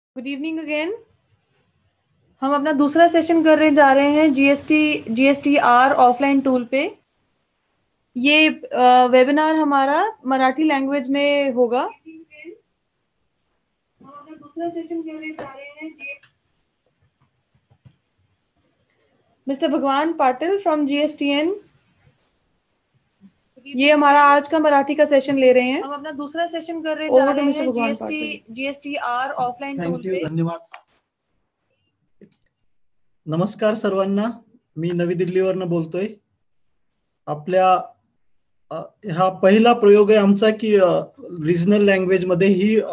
Good evening again. हम अपना दूसरा सेशन करने जा रहे हैं GSTR ऑफलाइन टूल पे। ये वेबिनार हमारा मराठी लैंग्वेज में होगा। हम अपना दूसरा सेशन करने जा रहे हैं मिस्टर भगवान पाटिल फ्रॉम GSTN। ये हमारा आज का मराठी का सेशन ले रहे हैं। हम अपना दूसरा सेशन कर रहे हैं GSTR ऑफलाइन टूल पे। धन्यवाद। नमस्कार सर्वांना, मी नवी दिल्लीवरनं बोलतोय। आपल्या हा पहिला प्रयोग आहे आमचा की रिजनल लँग्वेज मध्ये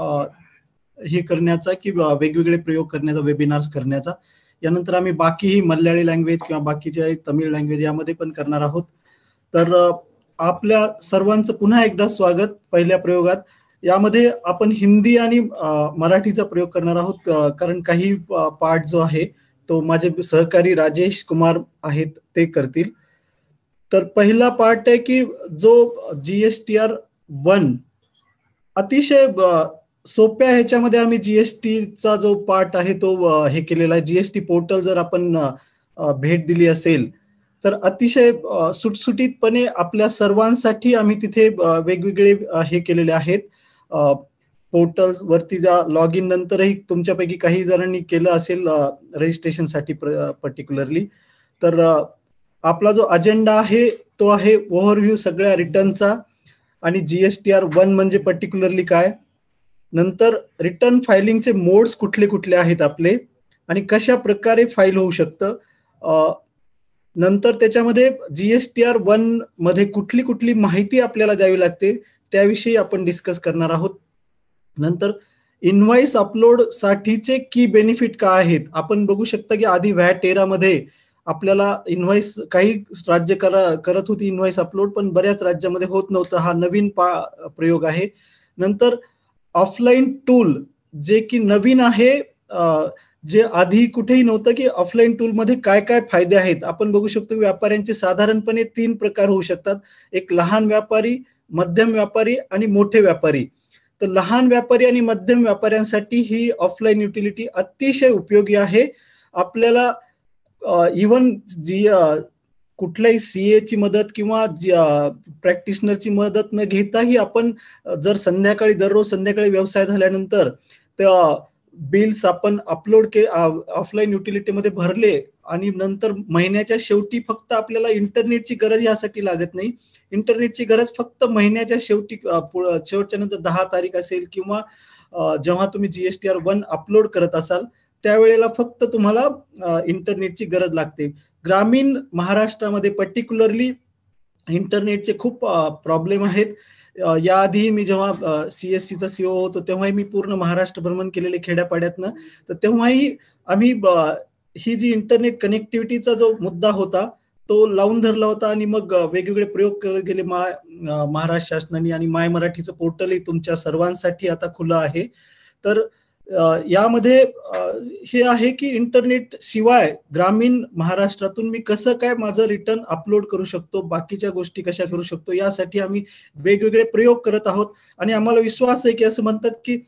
ही करण्याचा की वेगवेगळे प्रयोग करण्याचा, वेबिनार्स करण्याचा। यानंतर आम्ही बाकीही मल्याळी लँग्वेज किंवा बाकीचे तमिळ लँग्वेज यामध्ये पण करणार आहोत। तर आपल्या सर्वांचं पुन्हा एकदा स्वागत पहिल्या प्रयोगात। यामध्ये आपण हिंदी आणि मराठीचा प्रयोग करणार आहोत, कारण काही पार्ट जो आहे तो माझे सहकारी राजेश कुमार आहेत ते करतील। तर पहिला पार्ट आहे की जो GSTR-1 अतिशय सोप्या ह्याच्यामध्ये आम्ही जीएसटीचा जो पार्ट आहे तो हे केलेला आहे। जीएसटी पोर्टल जर आपण भेट दिली असेल तर अतिशय सुटसुटीतपणे आपल्या सर्वांसाठी आम्ही तिथे वेगवेगळे हे केलेले आहेत। पोर्टल्स वरती जा, लॉग इन नंतरही तुमच्यापैकी काही जणांनी केलं असेल रजिस्ट्रेशनसाठी पर्टिक्युलरली। तर आपला जो अजेंडा आहे तो आहे ओव्हरव्ह्यू सगळ्या रिटर्नचा आणि GSTR-1 म्हणजे पर्टिक्युलरली काय, नंतर रिटर्न फायलिंगचे मोड्स कुठले कुठले आहेत आपले आणि कशा प्रकारे फाईल होऊ शकतं, नंतर त्याच्यामध्ये GSTR-1 मध्ये कुठली कुठली माहिती आपल्याला द्यावी लागते त्याविषयी आपण डिस्कस करणार आहोत। नंतर इनव्हॉइस अपलोड साठीचे की बेनिफिट काय आहेत। आपण बघू शकता की आधी व्हॅट एरामध्ये आपल्याला इनव्हॉइस काही राज्य करत होती इनव्हॉइस अपलोड, पण बऱ्याच राज्यामध्ये होत नव्हतं। हा नवीन प्रयोग आहे। नंतर ऑफलाईन टूल जे की नवीन आहे, जे आधी कुठेही नव्हतं की ऑफलाईन टूल मध्ये काय काय फायदे आहेत। आपण बघू शकतो की व्यापाऱ्यांचे साधारणपणे 3 प्रकार होऊ शकतात, एक लहान व्यापारी, मध्यम व्यापारी आणि मोठे व्यापारी। तर लहान व्यापारी आणि मध्यम व्यापाऱ्यांसाठी ही ऑफलाईन युटिलिटी अतिशय उपयोगी आहे। आपल्याला इव्हन जी कुठल्याही सीए ची मदत किंवा प्रॅक्टिशनरची मदत न घेताही आपण जर संध्याकाळी दररोज संध्याकाळी व्यवसाय झाल्यानंतर त्या बिल्स आपण अपलोड ऑफलाईन युटिलिटीमध्ये भरले आणि नंतर महिन्याच्या शेवटी फक्त आपल्याला इंटरनेटची गरज यासाठी लागत नाही। इंटरनेटची गरज फक्त महिन्याच्या शेवटी, शेवटच्या नंतर 10 तारीख असेल किंवा जेव्हा तुम्ही GSTR-1 अपलोड करत असाल त्यावेळेला फक्त तुम्हाला इंटरनेटची गरज लागते। ग्रामीण महाराष्ट्रामध्ये पर्टिक्युलरली इंटरनेटचे खूप प्रॉब्लेम आहेत। याआधी मी जेव्हा CSCचा CEO होतो तेव्हाही मी पूर्ण महाराष्ट्र भ्रमण केलेले खेड्यापाड्यातनं, तर तेव्हाही आम्ही ही जी इंटरनेट कनेक्टिव्हिटीचा जो मुद्दा होता तो लावून धरला होता आणि मग वेगवेगळे प्रयोग करत गेले महाराष्ट्र शासनाने। आणि माय मराठीचं पोर्टलही तुमच्या सर्वांसाठी आता खुलं आहे। तर यामध्ये हे आहे की इंटरनेट शिवाय ग्रामीण महाराष्ट्रातून मी कसं काय माझं रिटर्न अपलोड करू शकतो, बाकीच्या गोष्टी कशा करू शकतो, यासाठी आम्ही वेगवेगळे प्रयोग करत आहोत। आणि आम्हाला विश्वास आहे की असं म्हणतात की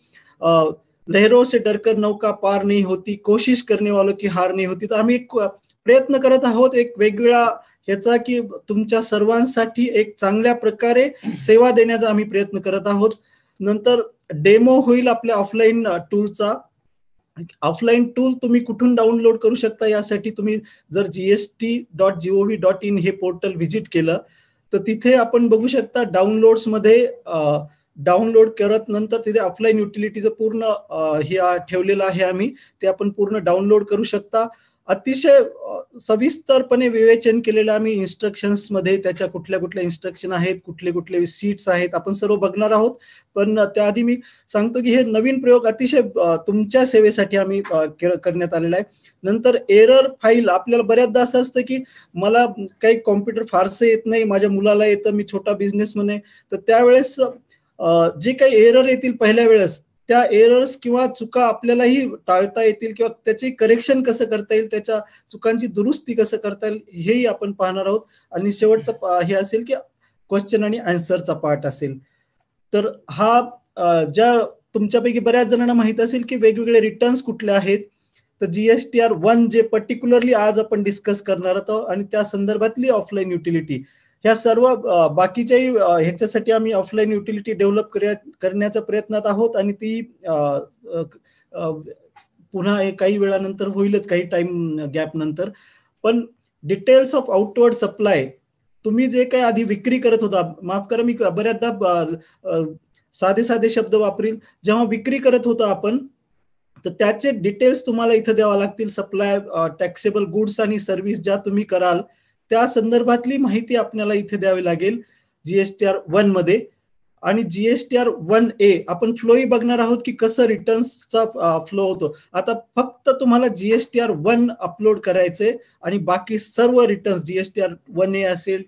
लहरों से डरकर नौका पार नहीं होती, कोशिश करने वालों की हार नहीं होती। तर आम्ही प्रयत्न करत आहोत एक वेगवेगळा ह्याचा की तुमच्या सर्वांसाठी एक चांगल्या प्रकारे सेवा देण्याचा आम्ही प्रयत्न करत आहोत। नंतर डेमो होईल आपल्या ऑफलाईन टूलचा। ऑफलाईन टूल तुम्ही कुठून डाउनलोड करू शकता, यासाठी तुम्ही जर gst.gov.in हे पोर्टल व्हिजिट केलं तर तिथे आपण बघू शकता डाउनलोड्स मध्ये डाउनलोड करत नंतर तिथे ऑफलाईन युटिलिटीचं पूर्ण हे ठेवलेलं आहे आम्ही, ते आपण पूर्ण डाउनलोड करू शकता। अतिशय सविस्तरपणे विवेचन केलेलं आम्ही इन्स्ट्रक्शन्स मध्ये, त्याच्या कुठल्या कुठल्या इन्स्ट्रक्शन आहेत, कुठले कुठले सीट्स आहेत, आपण सर्व बघणार आहोत। पण त्याआधी मी सांगतो की हे नवीन प्रयोग अतिशय तुमच्या सेवेसाठी आम्ही करण्यात आलेला आहे। नंतर एरर फाईल, आपल्याला बऱ्याचदा असं असतं की मला काही कॉम्प्युटर फारसं येत नाही, माझ्या मुलाला येतं, मी छोटा बिझनेसमॅन आहे, तर त्यावेळेस जे काही एरर येतील पहिल्या वेळेस त्या एरर्स किंवा चुका आपल्यालाही टाळता येतील किंवा त्याचे करेक्शन कसं करता येईल, त्याच्या चुकांची दुरुस्ती कसं करता येईल हेही आपण पाहणार आहोत। आणि शेवटचं हे असेल की क्वेश्चन आणि आन्सरचा पार्ट असेल। तर हा ज्या तुमच्यापैकी बऱ्याच जणांना माहित असेल की वेगवेगळे रिटर्न्स कुठले आहेत. तर GSTR-1 जे पर्टिक्युलरली आज आपण डिस्कस करणार आहोत आणि त्या संदर्भातली ऑफलाईन युटिलिटी, ह्या सर्व बाकीच्याही ह्याच्यासाठी आम्ही ऑफलाईन युटिलिटी डेव्हलप करण्याच्या प्रयत्नात आहोत आणि ती पुन्हा काही वेळानंतर होईलच, काही टाइम गॅप नंतर. पण डिटेल्स ऑफ आउटवर्ड सप्लाय, तुम्ही जे काही आधी विक्री करत होता, माफ करा मी बऱ्याचदा साधे साधे शब्द वापरील, जेव्हा विक्री करत होतो आपण तर त्याचे डिटेल्स तुम्हाला इथे द्यावा लागतील. सप्लाय, टॅक्सेबल गुड्स आणि सर्व्हिस ज्या तुम्ही कराल त्या संदर्भातली माहिती आपल्याला इथे द्यावी लागेल GSTR-1 मध्ये. आणि GSTR-1A आपण फ्लोही बघणार आहोत की कसं रिटर्न्सचा फ्लो होतो. आता फक्त तुम्हाला GSTR-1 अपलोड करायचे आणि बाकी सर्व रिटर्न्स GSTR-1A असेल,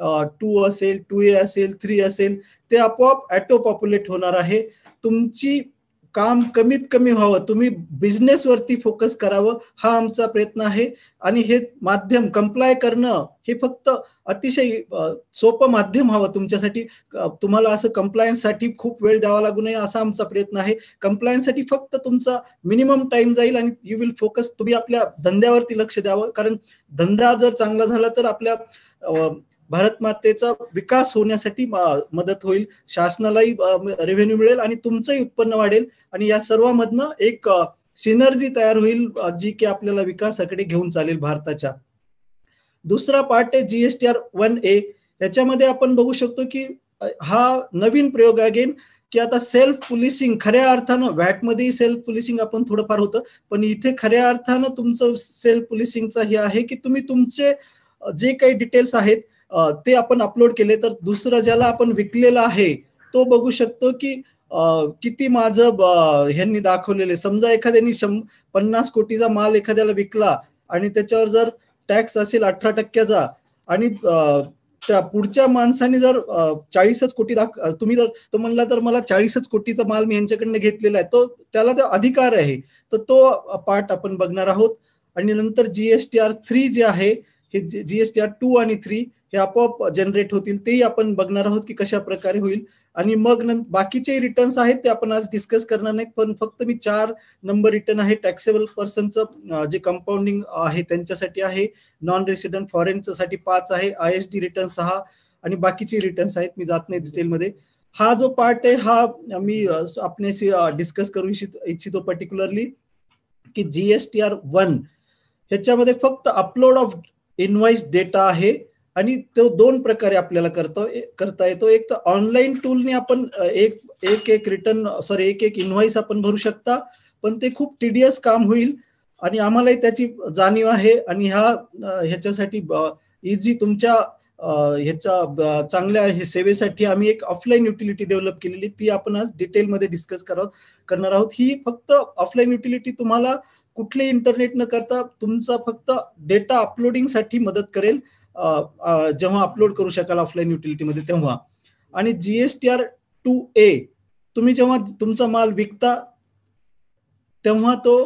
2 असेल, 2A असेल, 3 असेल, ते आपोआप ऑटो पॉप्युलेट होणार आहे. तुमची काम कमीत कमी व्हावं, तुम्ही बिझनेस वरती फोकस करावं, हा आमचा प्रयत्न आहे. आणि हे माध्यम कंप्लाय करणं हे फक्त अतिशय सोपं माध्यम व्हावं तुमच्यासाठी. तुम्हाला असं कंप्लायन्ससाठी खूप वेळ द्यावा लागू नये असा आमचा प्रयत्न आहे. कंप्लायन्ससाठी फक्त तुमचा मिनिमम टाइम जाईल आणि यू विल फोकस, तुम्ही आपल्या धंद्यावरती लक्ष द्यावं. कारण धंदा जर चांगला झाला तर आपल्या भारत मातेचा विकास होण्यासाठी मदत होईल, शासनालाही रेव्हेन्यू मिळेल आणि तुमचंही उत्पन्न वाढेल आणि या सर्वांमधनं एक सिनर्जी तयार होईल जी की आपल्याला विकासाकडे घेऊन चालेल भारताच्या. दुसरा पार्ट आहे GSTR-1A. याच्यामध्ये आपण बघू शकतो की हा नवीन प्रयोग अगेन की आता सेल्फ पोलिसिंग, खऱ्या अर्थानं व्हॅटमध्येही सेल्फ पोलिसिंग आपण थोडंफार होतं, पण इथे खऱ्या अर्थानं तुमचं सेल्फ पोलिसिंगचं हे आहे की तुम्ही तुमचे जे काही डिटेल्स आहेत ते आपण अपलोड केले तर दुसरं ज्याला आपण विकलेलं आहे तो बघू शकतो की किती माझं ह्यांनी दाखवलेले. समजा एखाद्यानी 50 कोटीचा माल एखाद्याला विकला आणि त्याच्यावर जर टॅक्स असेल 18% आणि त्या पुढच्या माणसाने जर 40च कोटी तुम्ही जर तो म्हणला तर मला 40च कोटीचा माल मी यांच्याकडनं घेतलेला आहे, तो त्याला तो अधिकार आहे. तर तो पार्ट आपण बघणार आहोत. आणि नंतर GSTR-3 जे आहे, हे GSTR-2 आणि 3 हे आपोआप जनरेट होतील, तेही आपण बघणार आहोत की कशा प्रकारे होईल. आणि मग बाकीचे रिटर्न्स आहेत ते आपण आज डिस्कस करणार नाहीत, पण फक्त मी 4 नंबर रिटर्न आहे. टॅक्सेबल पर्सनचं जे कंपाऊंडिंग आहे त्यांच्यासाठी आहे, नॉन रेसिडेंट फॉरेनच्या साठी 5 आहे, ISD रिटर्न 6 आणि बाकीचे रिटर्न्स आहेत, मी जात नाही डिटेलमध्ये. हा जो पार्ट आहे हा मी आपल्याशी डिस्कस करू इच्छितो पर्टिक्युलरली की GSTR-1 ह्याच्यामध्ये फक्त अपलोड ऑफ इनव्हॉइस डेटा आहे आणि तो 2 प्रकारे आपल्याला करता येतो. एक तर ऑनलाईन टूलने आपण एक इनव्हॉइस आपण भरू शकता, पण ते खूप टिडियस काम होईल आणि आम्हालाही त्याची जाणीव आहे. आणि ह्याच्यासाठी इझी तुमच्या ह्याच्या चांगल्या सेवेसाठी आम्ही एक ऑफलाईन युटिलिटी डेव्हलप केलेली, ती आपण आज डिटेलमध्ये डिस्कस करणार आहोत. ही फक्त ऑफलाईन युटिलिटी तुम्हाला कुठले इंटरनेट न करता तुमचा फक्त डेटा अपलोडिंग साठी मदत करेल, जेव्हा अपलोड करू शकाल ऑफलाईन युटिलिटीमध्ये तेव्हा. आणि GSTR-2A, तुम्ही जेव्हा तुमचा माल विकता तेव्हा तो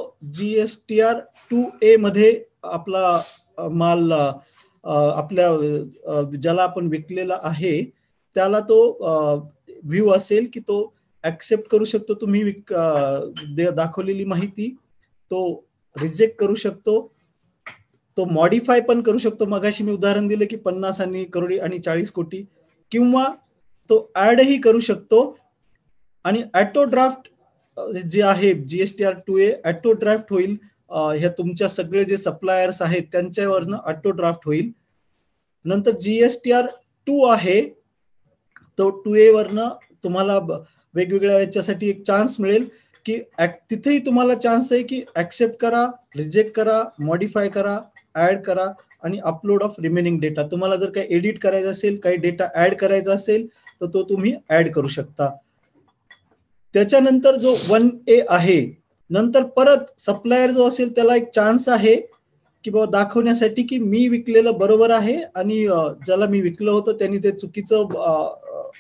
GSTR-2A मध्ये आपला माल आपल्या ज्याला आपण विकलेला आहे त्याला तो व्ह्यू असेल की तो ऍक्सेप्ट करू शकतो, तुम्ही दाखवलेली माहिती तो रिजेक्ट करू शकतो, तो मॉडिफाय पण करू शकतो. मगाशी मी उदाहरण दिलं की 50 आणि करोडी आणि 40 कोटी, किंवा तो ऍडही करू शकतो. आणि ऑटो ड्राफ्ट जे आहे GSTR-2A ऑटो ड्राफ्ट होईल, ह्या तुमच्या सगळे जे सप्लायर्स आहेत त्यांच्यावरनं ऑटो ड्राफ्ट होईल. नंतर GSTR-2 आहे तो 2A वरनं तुम्हाला वेगवेगळ्या याच्यासाठी एक चान्स मिळेल की तिथेही तुम्हाला चान्स आहे की ऍक्सेप्ट करा, रिजेक्ट करा, मॉडिफाय करा, ऍड करा आणि अपलोड ऑफ रिमेनिंग डेटा. तुम्हाला जर काही एडिट करायचं असेल, काही डेटा ऍड करायचा असेल तर तो तुम्ही ऍड करू शकता. त्याच्यानंतर जो 1A आहे, नंतर परत सप्लायर जो असेल त्याला एक चान्स आहे की बाबा दाखवण्यासाठी की मी विकलेलं बरोबर आहे आणि ज्याला मी विकलं होतं त्यांनी ते चुकीचं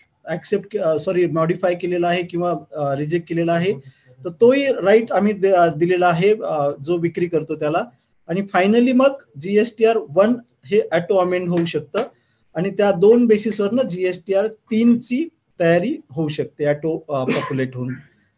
मॉडिफाय केलेलं आहे किंवा रिजेक्ट केलेला आहे, तर तोही राईट आम्ही दिलेला आहे जो विक्री करतो त्याला. आणि फायनली मग GSTR-1 हे ऑटो अमेंड होऊ शकतं आणि त्या 2 बेसिसवरनं GSTR-3 ची तयारी होऊ शकते ऑटो पॉप्युलेट होऊन.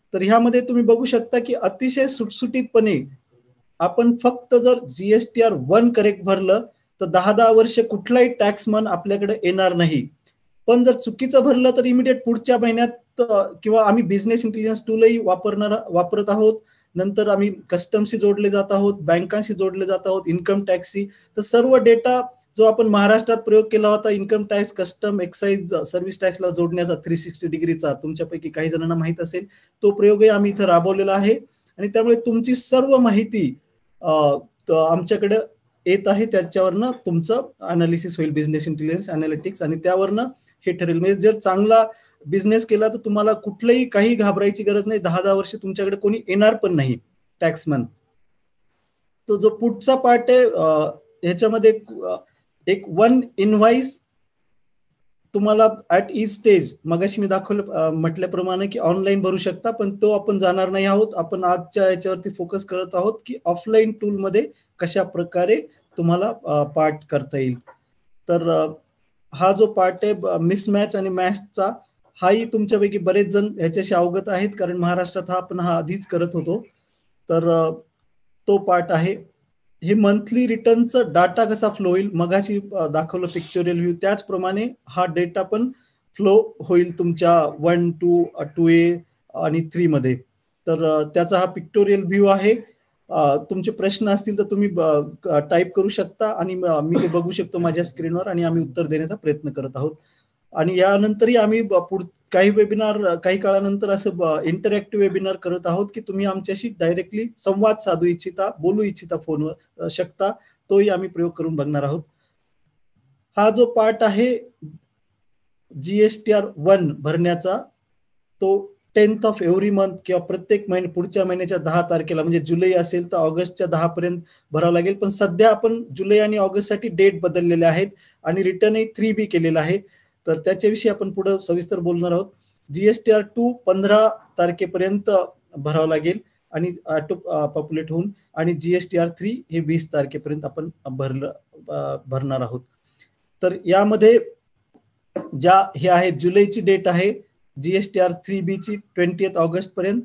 तर ह्यामध्ये तुम्ही बघू शकता की अतिशय सुटसुटीतपणे आपण फक्त जर GSTR-1 करेक्ट भरलं तर 10-10 वर्ष कुठलाही टॅक्स मन आपल्याकडे येणार नाही. पण जर चुकीचं भरलं तर इमिडिएट पुढच्या महिन्यात किंवा आम्ही बिझनेस इंटेलिजन्स टूलही वापरत आहोत. नंतर आम्ही कस्टमशी जोडले जात आहोत, बँकांशी जोडले जात आहोत, इन्कम टॅक्सशी. तर सर्व डेटा जो आपण महाराष्ट्रात प्रयोग केला होता income tax, custom, excise, service टॅक्सला जोडण्याचा 360 डिग्रीचा, तुमच्यापैकी काही जणांना माहित असेल, तो प्रयोगही आम्ही इथं राबवलेला आहे. आणि त्यामुळे तुमची सर्व माहिती आमच्याकडे येत आहे. त्याच्यावरनं तुमचं अनालिसिस होईल, बिझनेस इंटेलिजन्स अनालिटिक्स, आणि त्यावरनं हे ठरेल. म्हणजे जर चांगला बिझनेस केला तर तुम्हाला कुठलंही काही घाबरायची गरज नाही. 10-10 वर्ष तुमच्याकडे कोणी येणार पण नाही टॅक्समन. तो जो पुढचा पार्ट आहे ह्याच्यामध्ये एक वन इनव्हाइस तुम्हाला ऍट ईच स्टेज, मगाशी मी दाखवलं म्हटल्याप्रमाणे की ऑनलाईन भरू शकता, पण तो आपण जाणार नाही आहोत. आपण आजच्या याच्यावरती फोकस करत आहोत की ऑफलाईन टूलमध्ये कशा प्रकारे तुम्हाला पार्ट करता येईल. तर हा जो पार्ट आहे मिसमॅच आणि मॅचचा, हाही तुमच्यापैकी बरेच जण ह्याच्याशी अवगत आहेत, कारण महाराष्ट्रात आपण हा आधीच करत होतो. तर तो पार्ट आहे. हे मंथली रिटर्नचं डाटा कसा फ्लो होईल, मगाशी दाखवलं पिक्चोरियल व्ह्यू, त्याचप्रमाणे हा डेटा पण फ्लो होईल तुमच्या 1, 2, 2A आणि 3 मध्ये. तर त्याचा हा पिक्टोरियल व्ह्यू आहे. तुमचे प्रश्न असतील तर तुम्ही टाईप करू शकता आणि मी ते बघू शकतो माझ्या स्क्रीनवर, आणि आम्ही उत्तर देण्याचा प्रयत्न करत आहोत. आणि यानंतरही आम्ही काही वेबिनार, काही काळानंतर असं इंटरॅक्टिव्ह वेबिनार करत आहोत की तुम्ही आमच्याशी डायरेक्टली संवाद साधू इच्छिता, बोलू इच्छिता फोनवर शकता, तोही आम्ही प्रयोग करून बघणार आहोत. हा जो पार्ट आहे GSTR-1 भरण्याचा, तो 10th ऑफ एव्हरी मंथ किंवा प्रत्येक पुढच्या महिन्याच्या 10 तारखेला, म्हणजे जुलै असेल तर ऑगस्टच्या 10 पर्यंत भरावं लागेल. पण सध्या आपण जुलै आणि ऑगस्टसाठी डेट बदललेले आहेत आणि रिटर्नही 3B केलेला आहे. तर त्याच्याविषयी आपण पुढे सविस्तर बोलणार आहोत. GSTR-2 15 तारखेपर्यंत भरावं लागेल आणि ऑटो पॉप्युलेट होऊन, आणि GSTR-3 हे 20 तारखेपर्यंत आपण भरणार आहोत. तर यामध्ये ज्या हे आहे, जुलैची डेट आहे GSTR-3B ची 20 ऑगस्ट पर्यंत,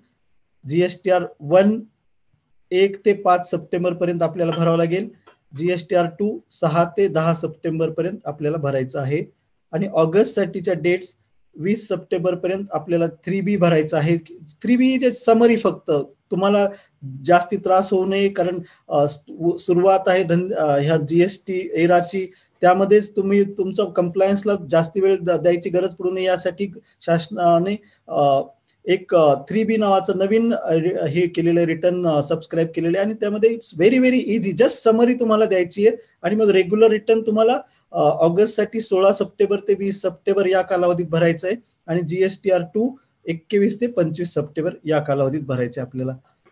GSTR-1 1 ते 5 सप्टेंबर पर्यंत आपल्याला भरावं लागेल, GSTR-2 6 ते 10 सप्टेंबर पर्यंत आपल्याला भरायचं आहे, आणि ऑगस्ट साठीच्या डेट्स 20 सप्टेंबर पर्यंत आपल्याला 3B भरायचं आहे. 3B चे समरी फक्त, तुम्हाला जास्ती त्रास होऊ नये, कारण सुरुवात आहे ह्या GST एराची, त्यामध्येच तुम्ही तुमचं कंप्लायन्सला जास्ती वेळ द्यायची गरज पडू नये यासाठी शासनाने एक 3B नावाचं नवीन हे केलेलं आहे, रिटर्न सबस्क्राईब केलेले आहे, आणि त्यामध्ये it's very very easy, just summary तुम्हाला द्यायची आहे. आणि मग रेग्युलर रिटर्न तुम्हाला ऑगस्ट साठी 16 सप्टेंबर ते 20 सप्टेंबर या कालावधीत भरायचं आहे, आणि GSTR-2 21 ते 25 सप्टेंबर या कालावधीत भरायचे आपल्याला.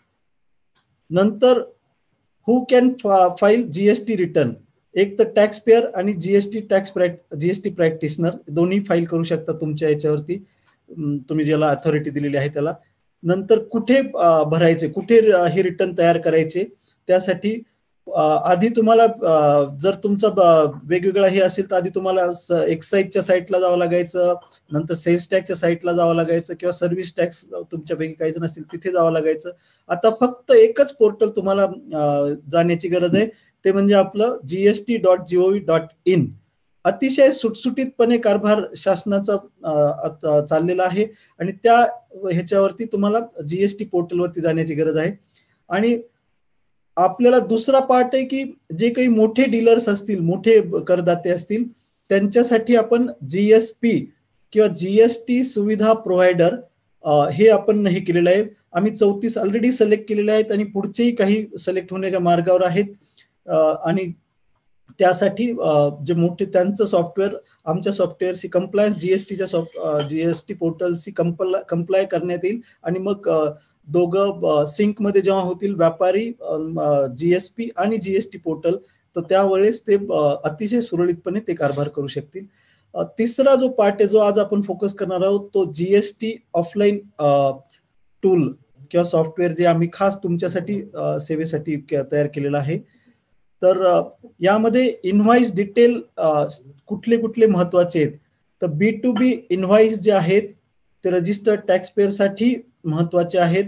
नंतर who can file GST return, एक तर टॅक्स पेअर आणि जीएसटी प्रॅक्टिशनर दोन्ही फाईल करू शकता तुमच्या याच्यावरती, तुम्ही ज्याला अथॉरिटी दिलेली आहे त्याला. नंतर कुठे भरायचे, कुठे हे रिटर्न तयार करायचे, त्यासाठी आधी तुम्हाला जर तुमचं वेगवेगळा हे असेल तर आधी तुम्हाला एक्साईजच्या साईटला जावं लागायचं, नंतर सेल्स टॅक्सच्या साईटला जावं लागायचं, किंवा सर्व्हिस टॅक्स तुमच्यापैकी काही जण असतील तिथे जावं लागायचं. आता फक्त एकच पोर्टल तुम्हाला जाण्याची गरज आहे, ते म्हणजे आपलं gst.gov.in. अतिशय सुटसुटीतपणे कारभार शासनाचा चाललेला आहे, आणि त्या ह्याच्यावरती तुम्हाला GST पोर्टलवरती जाण्याची गरज आहे. आणि आपल्याला दुसरा पार्ट आहे की जे काही मोठे डीलर्स असतील, मोठे करदाते असतील, त्यांच्यासाठी आपण GSP किंवा GST सुविधा प्रोव्हायडर हे आपण हे केलेलं आहे. आम्ही 34 ऑलरेडी सिलेक्ट केलेले आहेत, आणि पुढचेही काही सिलेक्ट होण्याच्या मार्गावर आहेत. आणि त्यासाठी जे मोठे त्यांचं सॉफ्टवेअर आमच्या सॉफ्टवेअरशी कंप्लायन्स GST पोर्टलशी कंप्लाय करण्यात येईल, आणि मग दोघं सिंक मध्ये जेव्हा होतील, व्यापारी GSP आणि GST पोर्टल, तर त्यावेळेस ते अतिशय सुरळीतपणे ते कारभार करू शकतील. तिसरा जो पार्ट आहे जो आज आपण फोकस करणार आहोत, तो GST ऑफलाईन टूल किंवा सॉफ्टवेअर, जे आम्ही खास तुमच्यासाठी सेवेसाठी तयार केलेलं आहे. तर यामध्ये इनव्हॉइस डिटेल कुठले कुठले महत्वाचे आहेत, तर B2B इनव्हॉइस जे आहेत ते रजिस्टर्ड टॅक्स पेअर साठी महत्वाचे आहेत.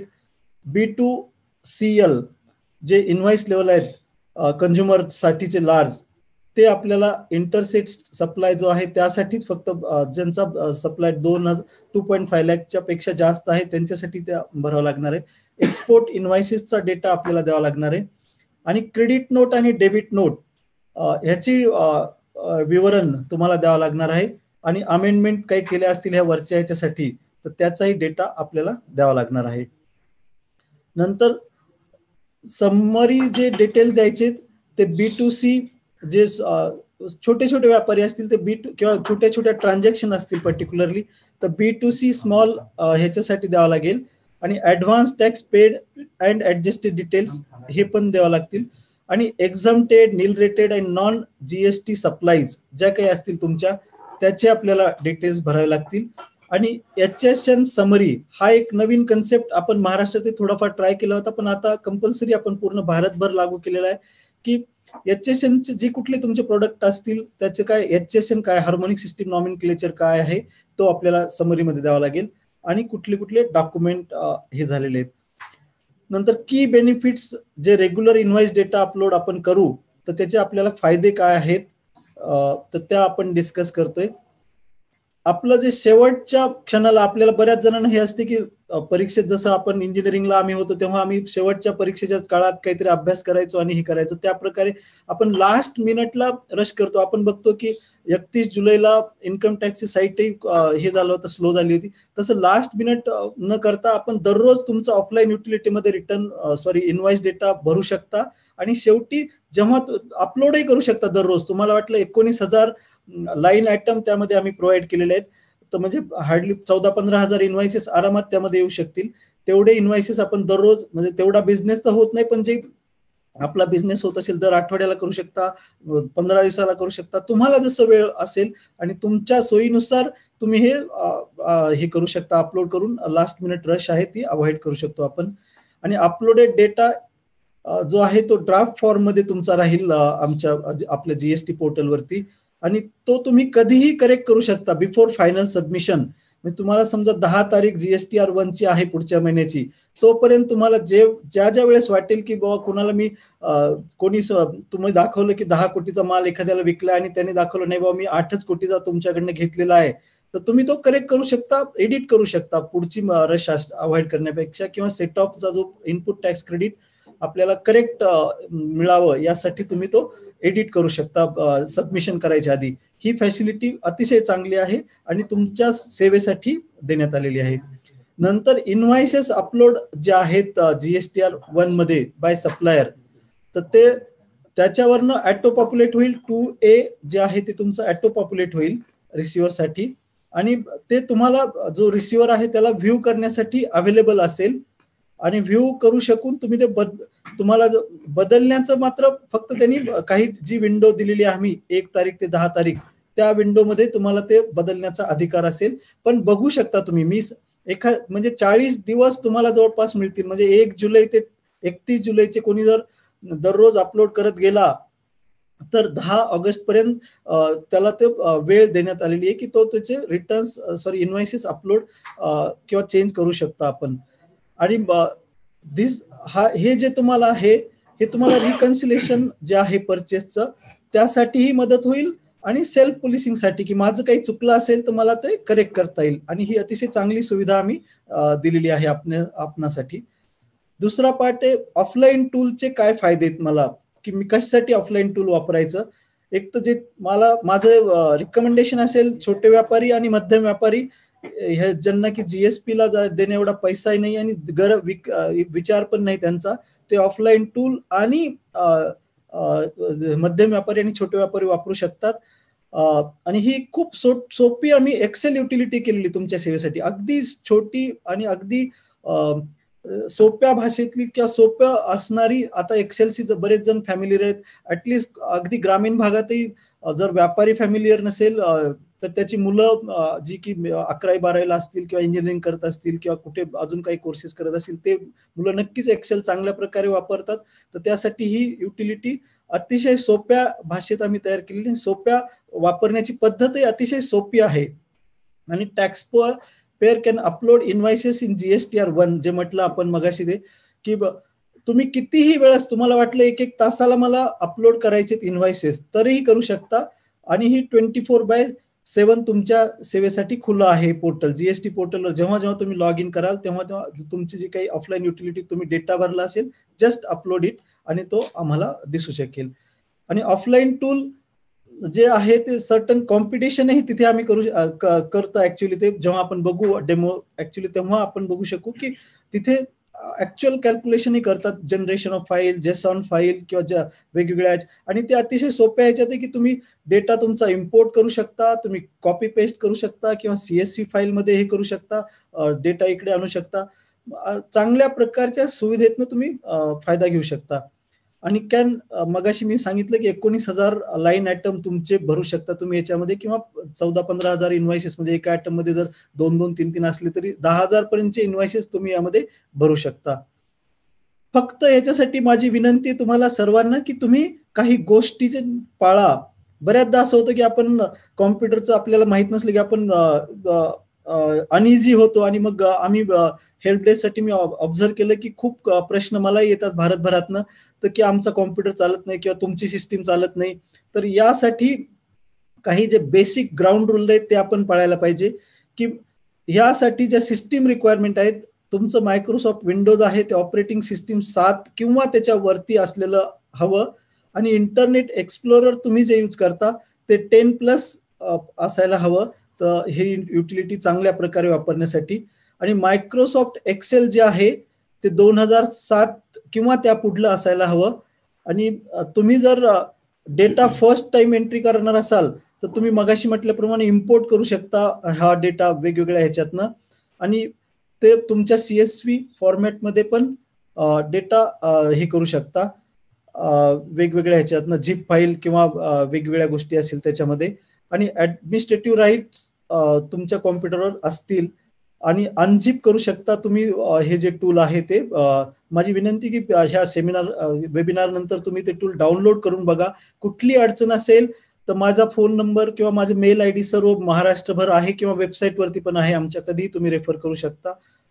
B2CL जे इनव्हॉइस लेवल आहेत कंझ्युमर साठीचे लार्ज, ते आपल्याला इंटरसेट सप्लाय जो आहे त्यासाठीच फक्त ज्यांचा सप्लाय 2.5 लाखच्या पेक्षा जास्त आहे त्यांच्यासाठी त्या भरावं लागणार आहे. एक्सपोर्ट इनव्हॉइसेसचा डेटा आपल्याला द्यावा लागणार आहे. आणि क्रेडिट नोट आणि डेबिट नोट ह्याची विवरण तुम्हाला द्यावं लागणार आहे. आणि अमेंडमेंट काही केल्या असतील ह्या वरच्या ह्याच्यासाठी तर त्याचाही डेटा आपल्याला द्यावा लागणार आहे. नंतर समरी जे डिटेल्स द्यायचे ते B2C जे छोटे छोटे व्यापारी असतील ते किंवा छोट्या छोट्या ट्रान्झॅक्शन असतील पर्टिक्युलरली तर B2C स्मॉल ह्याच्यासाठी द्यावं लागेल. आणि advance tax paid and adjusted details हे पण द्यावं लागतील. आणि एक्झम्प्टेड, निल रेटेड आणि नॉन GST सप्लाईज ज्या काही असतील तुमच्या त्याचे आपल्याला डिटेल्स भरावे लागतील. आणि HSN समरी हा एक नवीन कन्सेप्ट आपण महाराष्ट्रात थोडाफार ट्राय केला होता, पण आता कंपल्सरी आपण पूर्ण भारतभर लागू केलेला आहे की HSN चे जे कुठले तुमचे प्रोडक्ट असतील त्याचे काय HSN काय हार्मोनिक सिस्टीम नॉमेनक्लेचर काय आहे तो आपल्याला समरीमध्ये द्यावा लागेल. आणि कुठले कुठले डॉक्युमेंट हे झालेले आहेत. नंतर की बेनिफिट्स जे रेग्युलर इनव्हॉइस डेटा अपलोड आपण करू तर त्याचे आपल्याला फायदे काय आहेत तर त्या आपण डिस्कस करतोय. आपलं जे शेवटच्या क्षणाला आपल्याला बऱ्याच जणांना हे असते की परीक्षेत जसं आपण इंजिनिअरिंगला आम्ही होतो तेव्हा आम्ही शेवटच्या परीक्षेच्या काळात काहीतरी अभ्यास करायचो आणि हे करायचो, त्या प्रकारे आपण लास्ट मिनिटला रश करतो. आपण बघतो की 31 जुलैला इन्कम टॅक्सची साईटही हे झालं होतं, स्लो झाली होती. तसं लास्ट मिनिट न करता आपण दररोज तुमचा ऑफलाईन युटिलिटीमध्ये इनव्हॉइस डेटा भरू शकता. आणि शेवटी जेव्हा अपलोडही करू शकता दररोज. तुम्हाला वाटलं 19,000 लाईन आयटम त्यामध्ये आम्ही प्रोव्हाइड केलेले आहेत तर म्हणजे हार्डली 14-15 हजार इन्व्हॉइसेस आरामात त्यामध्ये येऊ शकतील. तेवढे इन्व्हॉइसेस आपण दररोज म्हणजे तेवढा बिझनेस तर होत नाही, पण जे आपला बिझनेस होत असेल दर आठवड्याला करू शकता, 15 दिवसाला करू शकता, तुम्हाला जसं वेळ असेल आणि तुमच्या सोयीनुसार तुम्ही हे करू शकता. अपलोड करून लास्ट मिनिट रश आहे ती अवॉइड करू शकतो आपण. आणि अपलोडेड डेटा जो आहे तो ड्राफ्ट फॉर्म मध्ये तुमचा राहील आपल्या GST पोर्टलवरती. आणि तो तुम्ही कधीही करेक्ट करू शकता बिफोर फायनल सबमिशन. म्हणजे तुम्हाला समजा 10 तारीख GSTR-1 ची आहे पुढच्या महिन्याची, तोपर्यंत तुम्हाला ज्या ज्या वेळेस वाटेल की बाबा कोणाला मी तुम्ही दाखवलं की 10 कोटीचा माल एखाद्याला विकला आणि त्याने दाखवलं नाही बाबा मी 8च कोटीचा तुमच्याकडनं घेतलेला आहे, तर तुम्ही तो करेक्ट करू शकता, एडिट करू शकता पुढची रश अवॉइड करण्यापेक्षा. किंवा सेट ऑफचा जो इनपुट टॅक्स क्रेडिट आपल्याला करेक्ट मिळावं यासाठी तुम्ही तो एडिट करू शकता सबमिशन करायच्या आधी. ही फॅसिलिटी अतिशय चांगली आहे आणि तुमच्या सेवेसाठी देण्यात आलेली आहे. नंतर इन्व्हॉइसेस अपलोड जे आहेत GSTR-1 मध्ये बाय सप्लायर तर ते त्याच्यावरनं ऑटो पॉप्युलेट होईल. 2A जे आहे ते तुमचं ऑटो पॉप्युलेट होईल रिसिव्हरसाठी. आणि ते तुम्हाला जो रिसिव्हर आहे त्याला व्ह्यू करण्यासाठी अवेलेबल असेल. आणि व्ह्यू करू शकून तुम्ही ते तुम्हाला बदलण्याचं मात्र फक्त त्यांनी काही जी विंडो दिलेली आहे आम्ही 1 तारीख ते 10 तारीख त्या विंडोमध्ये तुम्हाला ते बदलण्याचा अधिकार असेल. पण बघू शकता तुम्ही म्हणजे 40 दिवस तुम्हाला जवळपास मिळतील. म्हणजे 1 जुलै ते 31 जुलैचे कोणी जर दररोज अपलोड करत गेला तर 10 ऑगस्ट पर्यंत त्याला ते वेळ देण्यात आलेली आहे की तो त्याचे इन्व्हॉइसेस अपलोड किंवा चेंज करू शकता आपण. आणि हे जे तुम्हाला आहे हे तुम्हाला रिकन्सिलेशन जे आहे परचेसचं त्यासाठीही मदत होईल. आणि सेल्फ पोलिसिंगसाठी की माझं काही चुकलं असेल तर मला ते करेक्ट करता येईल. आणि ही अतिशय चांगली सुविधा आम्ही दिलेली आहे आपणासाठी. दुसरा पार्ट आहे ऑफलाईन टूलचे काय फायदे आहेत मला, की मी कशासाठी ऑफलाईन टूल वापरायचं. एक तर जे माझं रिकमेंडेशन असेल छोटे व्यापारी आणि मध्यम व्यापारी हे ज्यांना की GSP ला देणे एवढा पैसाही नाही आणि विचार पण नाही त्यांचा, ते ऑफलाईन टूल आणि मध्यम व्यापारी आणि छोटे व्यापारी वापरू शकतात. आणि ही खूप सोपी आम्ही एक्सेल युटिलिटी केलेली तुमच्या सेवेसाठी. अगदी छोटी आणि अगदी सोप्या भाषेतली किंवा सोप्या असणारी. आता एक्सेलशी बरेच जण फॅमिलीर आहेत. ऍटलिस्ट अगदी ग्रामीण भागातही जर व्यापारी फॅमिलीयर नसेल तर त्याची मुलं जी की 11वी-12वीला असतील किंवा इंजिनिअरिंग करत असतील किंवा कुठे अजून काही कोर्सेस करत असतील ते मुलं नक्कीच एक्सेल चांगल्या प्रकारे वापरतात. तर त्यासाठी ही युटिलिटी अतिशय सोप्या भाषेत आम्ही तयार केलेली. सोप्या वापरण्याची पद्धतही अतिशय सोपी आहे. आणि tax payer can upload invoices in GSTR-1 जे म्हटलं आपण मगाशी ते की तुम्ही कितीही वेळेस तुम्हाला वाटलं एक एक तासाला मला अपलोड करायचे इन्व्हॉइसेस तरीही करू शकता. आणि ही 24/7 तुमच्या सेवेसाठी खुलं आहे पोर्टल. जीएसटी पोर्टलवर जेव्हा जेव्हा तुम्ही लॉग इन कराल तेव्हा तेव्हा तुमची जी काही ऑफलाईन युटिलिटी तुम्ही डेटा भरला असेल जस्ट अपलोड इट आणि तो आम्हाला दिसू शकेल. आणि ऑफलाईन टूल जे आहे ते सर्टन कॉम्पिटिशनही तिथे आम्ही करतो ऍक्च्युली. ते जेव्हा आपण बघू डेमो ऍक्च्युली तेव्हा आपण बघू शकू की तिथे ऍक्च्युअल कॅल्क्युलेशनही करतात, generation of file, JSON file किंवा वेगवेगळ्या. आणि ते अतिशय सोप्या ह्याच्यात आहे की तुम्ही डेटा तुमचा इम्पोर्ट करू शकता, तुम्ही कॉपी पेस्ट करू शकता किंवा CSV फाईल मध्ये हे करू शकता, डेटा इकडे आणू शकता. चांगल्या प्रकारच्या सुविधेतनं तुम्ही फायदा घेऊ शकता. आणि मगाशी मी सांगितलं की 19,000 लाईन आयटम तुमचे भरू शकता तुम्ही याच्यामध्ये, किंवा 14-15,000 इन्व्हॉइसेस, म्हणजे एका आयटम मध्ये जर 2-2, 3-3 असले तरी 10,000 पर्यंतचे इन्व्हॉइसेस तुम्ही यामध्ये भरू शकता. फक्त याच्यासाठी माझी विनंती तुम्हाला सर्वांना की तुम्ही काही गोष्टीचे पाळा. बऱ्याचदा असं होतं की आपण कॉम्प्युटरचं आपल्याला माहित नसलं की आपण अनइझी होतो. आणि मग आम्ही हेल्प डेस्कसाठी मी ऑब्झर्व केलं की खूप प्रश्न मलाही येतात भारतभरातनं, तर की आमचा कॉम्प्युटर चालत नाही किंवा तुमची सिस्टीम चालत नाही. तर यासाठी काही जे बेसिक ग्राउंड रूल आहेत ते आपण पाळायला पाहिजे. की यासाठी ज्या सिस्टीम रिक्वायरमेंट आहेत, तुमचं मायक्रोसॉफ्ट विंडोज आहे ते ऑपरेटिंग सिस्टीम 7 किंवा त्याच्या वरती असलेलं हवं. आणि इंटरनेट एक्सप्लोरर तुम्ही जे यूज करता ते 10+ असायला हवं. तर हे युटिलिटी चांगल्या प्रकारे वापरण्यासाठी. आणि मायक्रोसॉफ्ट एक्सेल जे आहे ते 2007 किंवा त्या पुढलं असायला हवं. आणि तुम्ही जर डेटा फर्स्ट टाइम एंट्री करणार असाल तर तुम्ही मगाशी म्हटल्याप्रमाणे इम्पोर्ट करू शकता हा डेटा वेगवेगळ्या ह्याच्यातनं. आणि ते तुमच्या CSV फॉर्मॅटमध्ये पण डेटा हे करू शकता वेगवेगळ्या ह्याच्यातनं, झिप फाईल किंवा वेगवेगळ्या गोष्टी असतील त्याच्यामध्ये. आणि ऍडमिनिस्ट्रेटिव्ह राईट्स तुमच्या कॉम्प्युटरवर असतील आणि अनझिप करू शकता तुम्ही. हे जे टूल आहे ते माझी विनंती की ह्या वेबिनार नंतर तुम्ही ते टूल डाउनलोड करून बघा. कुठली अडचण असेल तर माझा फोन नंबर किंवा माझे मेल ID सर्व महाराष्ट्रभर आहे किंवा वेबसाईट वरती पण आहे आमच्या, कधीही तुम्ही रेफर करू शकता.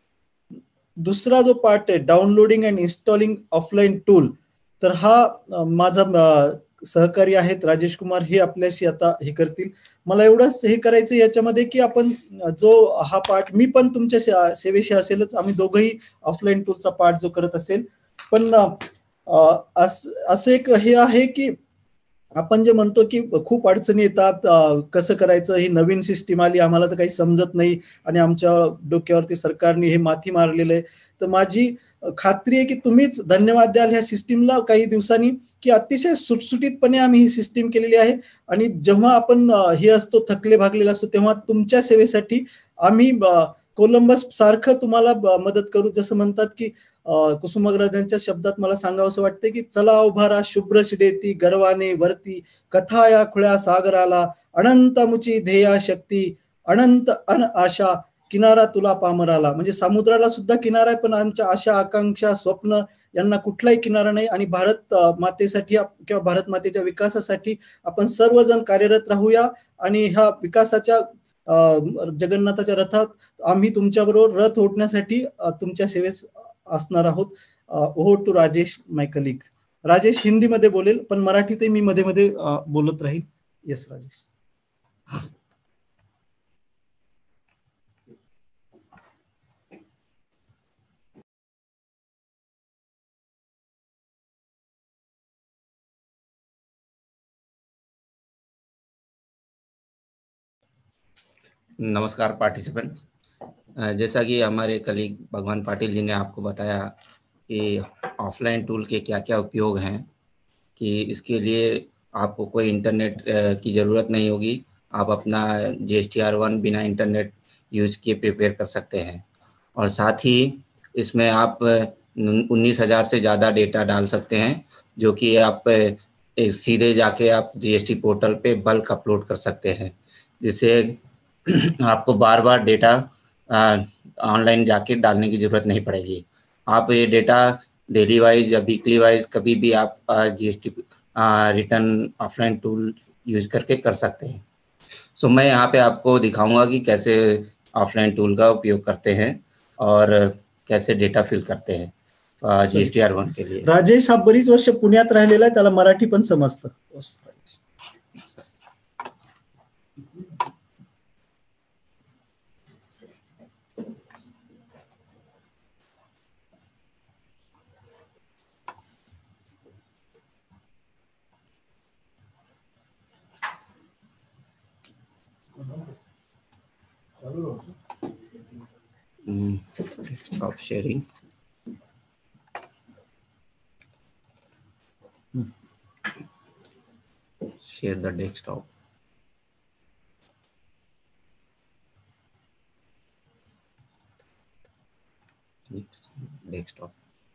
दुसरा जो पार्ट आहे downloading and installing offline tool, तर हा माझा सहकारी आहेत राजेश कुमार, हे आपल्याशी आता हे करतील. मला एवढंच हे करायचं याच्यामध्ये की आपण जो हा पार्ट, मी पण तुमच्या सेवेशी असेलच, आम्ही दोघंही ऑफलाईन टूलचा पार्ट जो करत असेल. पण असं एक हे आहे की आपण जे म्हणतो की खूप अडचणी येतात, कसं करायचं, ही नवीन सिस्टीम आली, आम्हाला तर काही समजत नाही आणि आमच्या डोक्यावरती सरकारने हे माथी मारलेलं आहे. तर माझी खात्री आहे की तुम्हीच धन्यवाद द्याल ह्या सिस्टीमला काही दिवसांनी, की अतिशय सुटसुटीतपणे आम्ही ही सिस्टीम केलेली आहे. आणि जेव्हा आपण हे असतो थकले भागलेला असतो तेव्हा तुमच्या सेवेसाठी आम्ही कोलंबस सारखं तुम्हाला मदत करू. जसं म्हणतात की कुसुमाग्रजांच्या शब्दात मला सांगावं वाटतं की चला उभारा शुभ्र शिडेती गर्वाने वरती, कथा या खुळ्या सागराला, अनंत मुची ध्येया शक्ती, अनंत आशा, किनारा तुला पामराला. म्हणजे समुद्राला सुद्धा किनारा आहे, पण आमच्या आशा आकांक्षा स्वप्न यांना कुठलाही किनारा नाही. आणि भारत मातेसाठी किंवा भारत मातेच्या विकासासाठी आपण सर्वजण कार्यरत राहूया. आणि ह्या विकासाच्या जगन्नाथाच्या रथात आम्ही तुमच्याबरोबर रथ ओढण्यासाठी तुमच्या सेवेस असणार आहोत. Over to Rajesh my colleague. Rajesh हिंदीमध्ये बोलेल पण मराठीतही मी मध्ये मध्ये बोलत राहील. येस राजेश. नमस्कार पार्टिसिपेंट्स। जैसा कि हमारे कलीग भगवान पाटिल जी ने आपको बताया कि ऑफलाइन टूल के क्या क्या उपयोग हैं, कि इसके लिए आपको कोई इंटरनेट की ज़रूरत नहीं होगी। आप अपना GSTR-1 बिना इंटरनेट यूज किए प्रिपेयर कर सकते हैं। और साथ ही इसमें आप 19,000 से ज़्यादा डेटा डाल सकते हैं, जो कि आप सीधे जाके आप GST पोर्टल पे बल्क अपलोड कर सकते हैं, जिससे आपको बार बार डेटा ऑनलाइन जाके डालने की ज़रूरत नहीं पड़ेगी। आप ये डेटा डेली वाइज या वीकली वाइज कभी भी आप GST return offline tool use करके कर सकते हैं। सो मैं यहाँ पे आपको दिखाऊंगा कि कैसे ऑफलाइन टूल का उपयोग करते हैं और कैसे डेटा फिल करते हैं GSTR-1 के लिए। राजेश हा बरीच वर्ष पुण्यात राहिलेला आहे, त्याला मराठी पण समजतं. Stop sharing. Share the desktop. Desktop.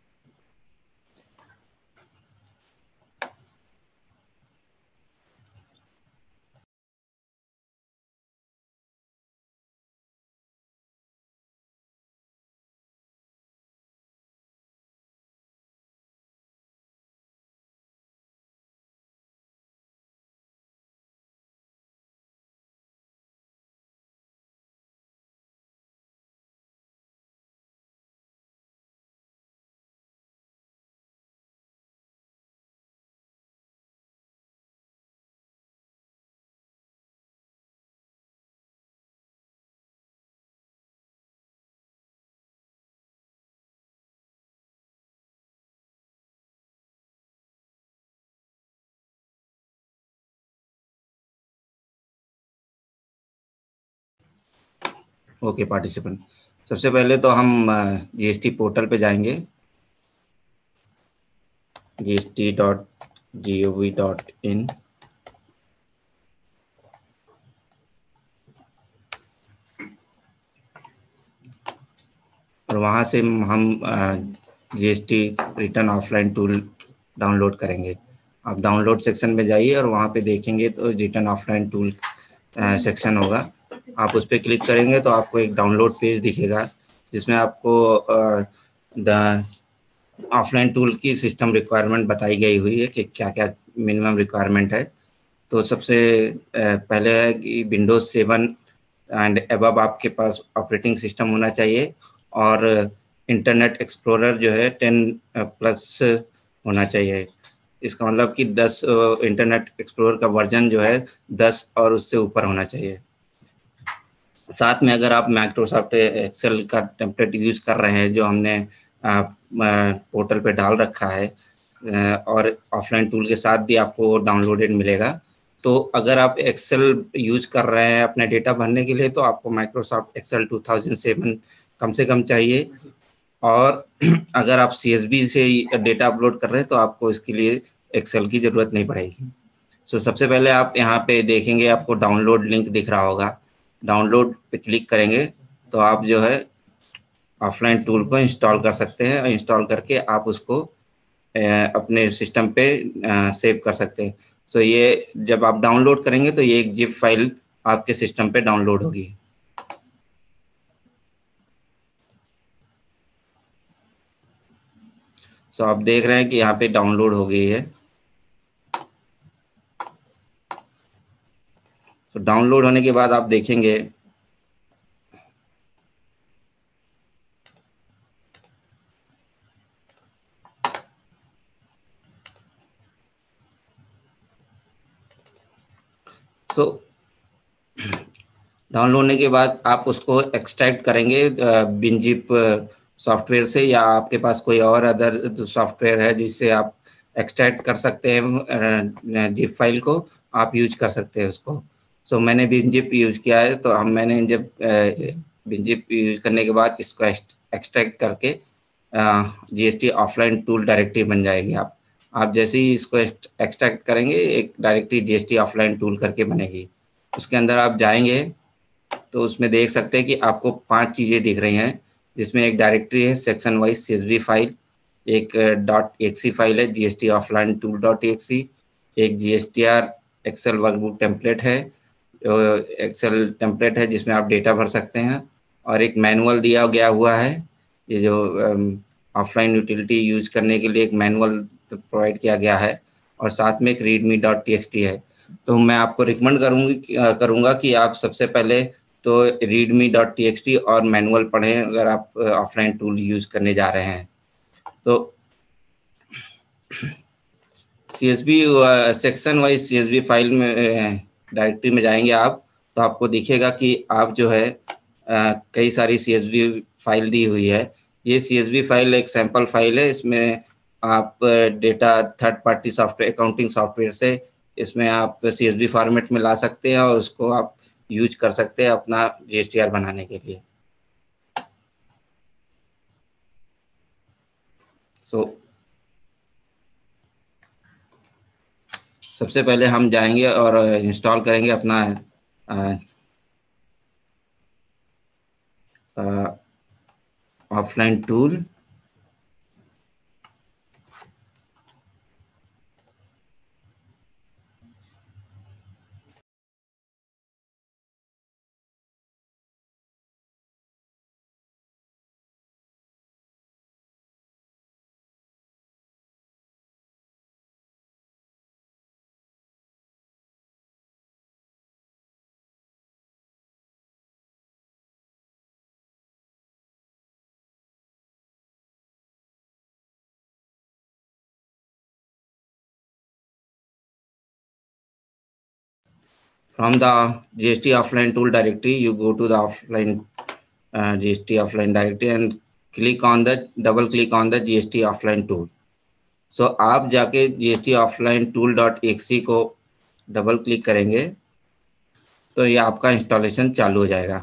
Okay participant, सबसे पहले तो हम GST पोर्टल पे जाएंगे, gst.gov.in। और वहाँ से हम GST return offline tool download करेंगे। आप डाउनलोड सेक्शन में जाइए और वहाँ पे देखेंगे तो रिटर्न ऑफलाइन टूल सेक्शन होगा। आप उस पर क्लिक करेंगे तो आपको एक डाउनलोड पेज दिखेगा जिसमें आपको ऑफलाइन टूल की सिस्टम रिक्वायरमेंट बताई गई हुई है कि क्या क्या मिनिमम रिक्वायरमेंट है। तो सबसे पहले है कि विंडोज 7 एंड अबव आपके पास ऑपरेटिंग सिस्टम होना चाहिए और इंटरनेट एक्सप्लोरर जो है 10+ होना चाहिए। इसका मतलब कि 10 इंटरनेट एक्सप्लोरर का वर्जन जो है 10 और उससे ऊपर होना चाहिए। साथ में अगर आप माइक्रोसॉफ्ट एक्सेल का टेम्पलेट यूज कर रहे हैं जो हमने पोर्टल पे डाल रखा है और ऑफलाइन टूल के साथ भी आपको डाउनलोडेड मिलेगा, तो अगर आप एक्सेल यूज कर रहे हैं अपने डेटा भरने के लिए तो आपको माइक्रोसॉफ्ट एक्सेल 2007 कम से कम चाहिए। और अगर आप CSV से डेटा अपलोड कर रहे हैं तो आपको इसके लिए एक्सेल की ज़रूरत नहीं पड़ेगी। सबसे पहले आप यहाँ पे देखेंगे आपको डाउनलोड लिंक दिख रहा होगा, डाउनलोड पे क्लिक करेंगे तो आप जो है ऑफलाइन टूल को इंस्टॉल कर सकते हैं और इंस्टॉल करके आप उसको अपने सिस्टम पे सेव कर सकते हैं। ये जब आप डाउनलोड करेंगे तो ये एक जिप फाइल आपके सिस्टम पे डाउनलोड होगी। आप देख रहे हैं कि यहाँ पे डाउनलोड हो गई है। डाउनलोड होने के बाद आप देखेंगे डाउनलोड होने के बाद आप उसको एक्सट्रैक्ट करेंगे बिनजिप सॉफ्टवेयर से, या आपके पास कोई और अदर सॉफ्टवेयर है जिससे आप एक्सट्रैक्ट कर सकते हैं जिप फाइल को, आप यूज कर सकते हैं उसको। मैंने बिनजिप यूज किया है, तो मैंने जब बिनजिप यूज करने के बाद इसको एक्सट्रैक्ट करके GST ऑफलाइन टूल डायरेक्टरी बन जाएगी। आप जैसे ही इसको एक्सट्रैक्ट करेंगे एक डायरेक्टरी GST ऑफलाइन टूल करके बनेगी। उसके अंदर आप जाएंगे तो उसमें देख सकते हैं कि आपको 5 चीज़ें दिख रही हैं, जिसमें एक डायरेक्टरी है सेक्शन वाइज CSV फाइल, एक .exe फाइल है GST ऑफलाइन टूल .exe, एक GSTR एक्सेल वर्कबुक टेम्पलेट है, एक्सेल टेम्पलेट है जिसमें आप डेटा भर सकते हैं, और एक मैनुअल दिया गया हुआ है। ये जो ऑफलाइन यूटिलिटी यूज करने के लिए एक मैनुअल प्रोवाइड किया गया है, और साथ में एक readme.txt है। तो मैं आपको रिकमेंड करूँगा कि आप सबसे पहले तो readme.txt और मैनुअल पढ़ें अगर आप ऑफलाइन टूल यूज करने जा रहे हैं। तो CSV section wise CSV file में डायरेक्टरी में जाएंगे आप, तो आपको दिखेगा कि आप जो है कई सारी CSV फाइल दी हुई है। ये CSV फाइल एक सैंपल फाइल है, इसमें आप data third party software, accounting software से इसमें आप CSV फॉर्मेट में ला सकते हैं और उसको आप यूज कर सकते हैं अपना GSTR बनाने के लिए। सबसे पहले हम जाएंगे और इंस्टॉल करेंगे अपना offline tool. From the GST offline tool directory, you go to the offline GST offline directory and double click on the GST offline tool. So आप जाके GST offline tool.exe को डबल क्लिक करेंगे तो ये आपका installation चालू हो जाएगा।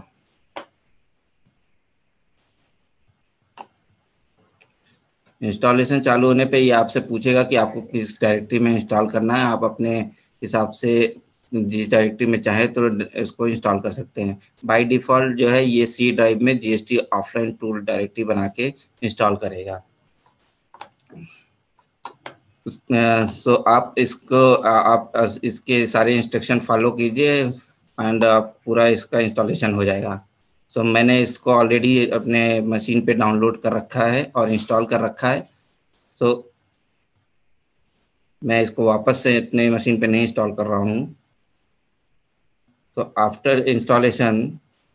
इंस्टॉलेशन चालू होने पे ये आपसे पूछेगा कि आपको किस डायरेक्टरी में इंस्टॉल करना है। आप अपने हिसाब से जिस डायरेक्टरी में चाहे तो इसको इंस्टॉल कर सकते हैं। बाय डिफ़ॉल्ट जो है ये सी ड्राइव में GST ऑफलाइन टूल डायरेक्टरी बना के इंस्टॉल करेगा। सो आप इसके सारे इंस्ट्रक्शन फॉलो कीजिए एंड पूरा इसका इंस्टॉलेशन हो जाएगा। सो मैंने इसको ऑलरेडी अपने मशीन पे डाउनलोड कर रखा है और इंस्टॉल कर रखा है। तो मैं इसको वापस से अपने मशीन पे नहीं इंस्टॉल कर रहा हूँ। तो आफ्टर इंस्टॉलेशन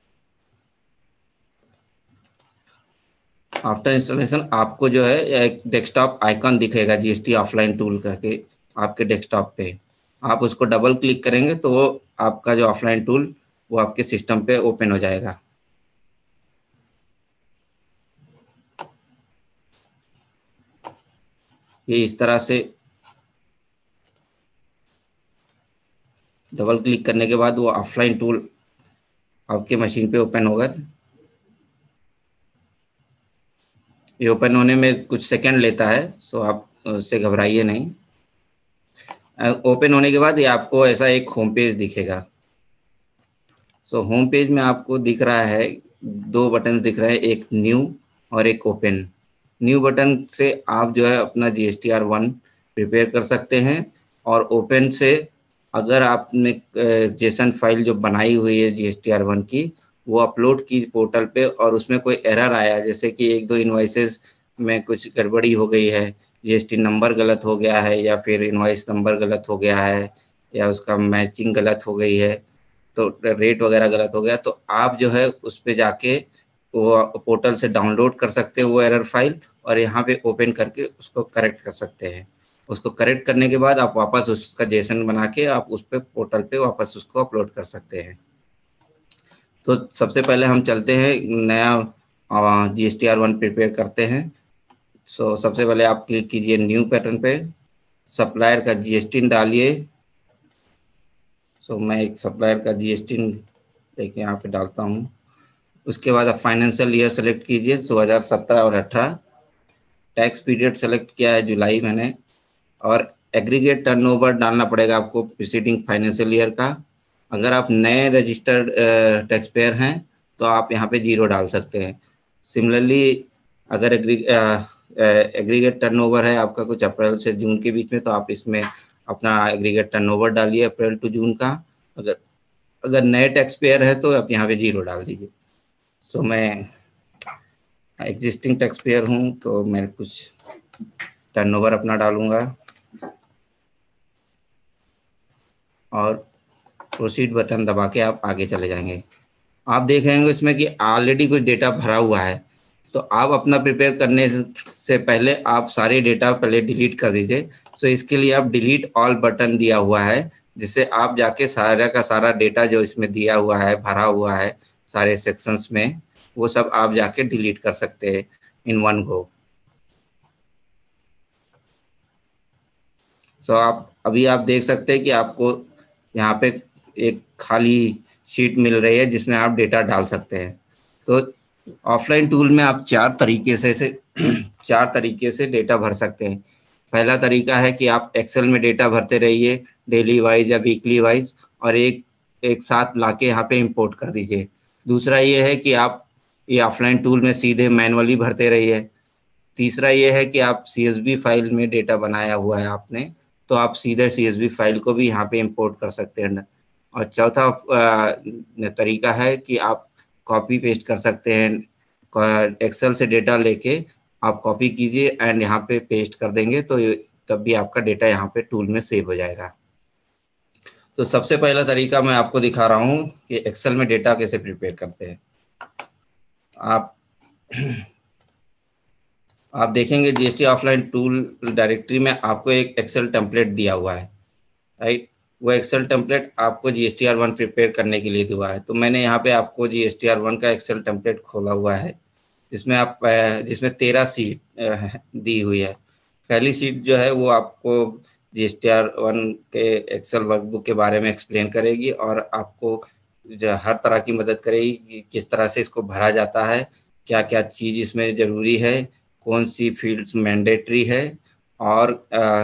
आपको जो है एक डेस्कटॉप आइकन दिखेगा GST ऑफलाइन टूल करके आपके डेस्कटॉप पे। आप उसको डबल क्लिक करेंगे तो वो आपका जो ऑफलाइन टूल वो आपके सिस्टम पे ओपन हो जाएगा। ये इस तरह से डबल क्लिक करने के बाद वो ऑफलाइन टूल आपके मशीन पे ओपन होगा। ये ओपन होने में कुछ सेकंड लेता है, सो आप उससे घबराइए नहीं। ओपन होने के बाद ये आपको ऐसा एक होम पेज दिखेगा। सो होम पेज में आपको दिख रहा है दो बटन दिख रहे हैं, एक न्यू और एक ओपन। न्यू बटन से आप जो है अपना GSTR-1 प्रिपेयर कर सकते हैं और ओपन से अगर आपने जेसन फाइल जो बनाई हुई है GSTR-1 की वो अपलोड की पोर्टल पे और उसमें कोई एरर आया, जैसे कि एक दो इनवॉइसेस में कुछ गड़बड़ी हो गई है, GST नंबर गलत हो गया है या फिर इनवॉइस नंबर गलत हो गया है या उसका मैचिंग गलत हो गई है, तो रेट वगैरह गलत हो गया, तो आप जो है उस पे जाके वो पोर्टल से डाउनलोड कर सकते हैं वो एरर फाइल और यहाँ पे ओपन करके उसको करेक्ट कर सकते हैं। उसको करेक्ट करने के बाद आप वापस उसका जेसन बना के आप उस पे पोर्टल पे वापस उसको अपलोड कर सकते हैं। तो सबसे पहले हम चलते हैं नया GSTR-1 प्रिपेयर करते हैं। सो सबसे पहले आप क्लिक कीजिए न्यू पैटर्न पे, सप्लायर का GST डालिए। सो मैं एक सप्लायर का GST लेके यहाँ पे डालता हूँ। उसके बाद आप फाइनेंशियल ईयर सेलेक्ट कीजिए 2017 और 18। टैक्स पीरियड सेलेक्ट किया है जुलाई मैंने, और एग्रीगेट टर्नओवर डालना पड़ेगा आपको प्रीसीडिंग फाइनेंशियल ईयर का। अगर आप नए रजिस्टर्ड टैक्स पेयर हैं तो आप यहाँ पे 0 डाल सकते हैं। सिमिलरली अगर एग्रीगेट टर्नओवर है आपका कुछ अप्रैल से जून के बीच में तो आप इसमें अपना एग्रीगेट टर्नओवर डालिए अप्रैल टू जून का। अगर नए टैक्स पेयर है तो आप यहाँ पे 0 डाल दीजिए। सो मैं एग्जिस्टिंग टैक्स पेयर हूँ तो मैं कुछ टर्नओवर अपना डालूंगा और प्रोसीड बटन दबा के आप आगे चले जाएंगे। आप देख रहे होंगे इसमें कि ऑलरेडी कुछ डेटा भरा हुआ है, तो आप अपना प्रिपेयर करने से पहले आप सारे डेटा पहले डिलीट कर दीजिए। सो इसके लिए आप डिलीट ऑल बटन दिया हुआ है, जिससे आप जाके सारा का सारा डेटा जो इसमें दिया हुआ है, भरा हुआ है सारे सेक्शंस में, वो सब आप जाके डिलीट कर सकते हैं इन वन गो। सो आप देख सकते हैं कि आपको यहाँ पे एक खाली शीट मिल रही है जिसमें आप डेटा डाल सकते हैं। तो ऑफलाइन टूल में आप चार तरीके से डेटा भर सकते हैं। पहला तरीका है कि आप एक्सेल में डेटा भरते रहिए डेली वाइज या वीकली वाइज, और एक साथ लाके यहाँ पे इंपोर्ट कर दीजिए। दूसरा ये है कि आप ये ऑफलाइन टूल में सीधे मैनुअली भरते रहिए। तीसरा ये है कि आप CSV फाइल में डेटा बनाया हुआ है आपने, तो आप सीधे CSV फाइल को भी यहाँ पे इंपोर्ट कर सकते हैं। और चौथा तरीका है कि आप कॉपी पेस्ट कर सकते हैं। एक्सेल से डेटा लेके आप कॉपी कीजिए एंड यहाँ पे पेस्ट कर देंगे, तो तब भी आपका डेटा यहाँ पे टूल में सेव हो जाएगा। तो सबसे पहला तरीका मैं आपको दिखा रहा हूँ कि एक्सेल में डेटा कैसे प्रिपेयर करते हैं। आप देखेंगे GST ऑफलाइन टूल डायरेक्टरी में आपको एक एक्सेल टेम्पलेट दिया हुआ है, राइट। वो एक्सेल टेम्पलेट आपको GSTR-1 प्रिपेयर करने के लिए दिया है। तो मैंने यहाँ पे आपको GSTR-1 का एक्सेल टेम्पलेट खोला हुआ है, जिसमें 13 सीट दी हुई है। पहली सीट जो है वो आपको GSTR-1 के एक्सेल वर्कबुक के बारे में एक्सप्लेन करेगी और आपको जो हर तरह की मदद करेगी कि किस तरह से इसको भरा जाता है, क्या क्या चीज़ इसमें ज़रूरी है, कौन सी फील्ड्स मैंडेटरी है, और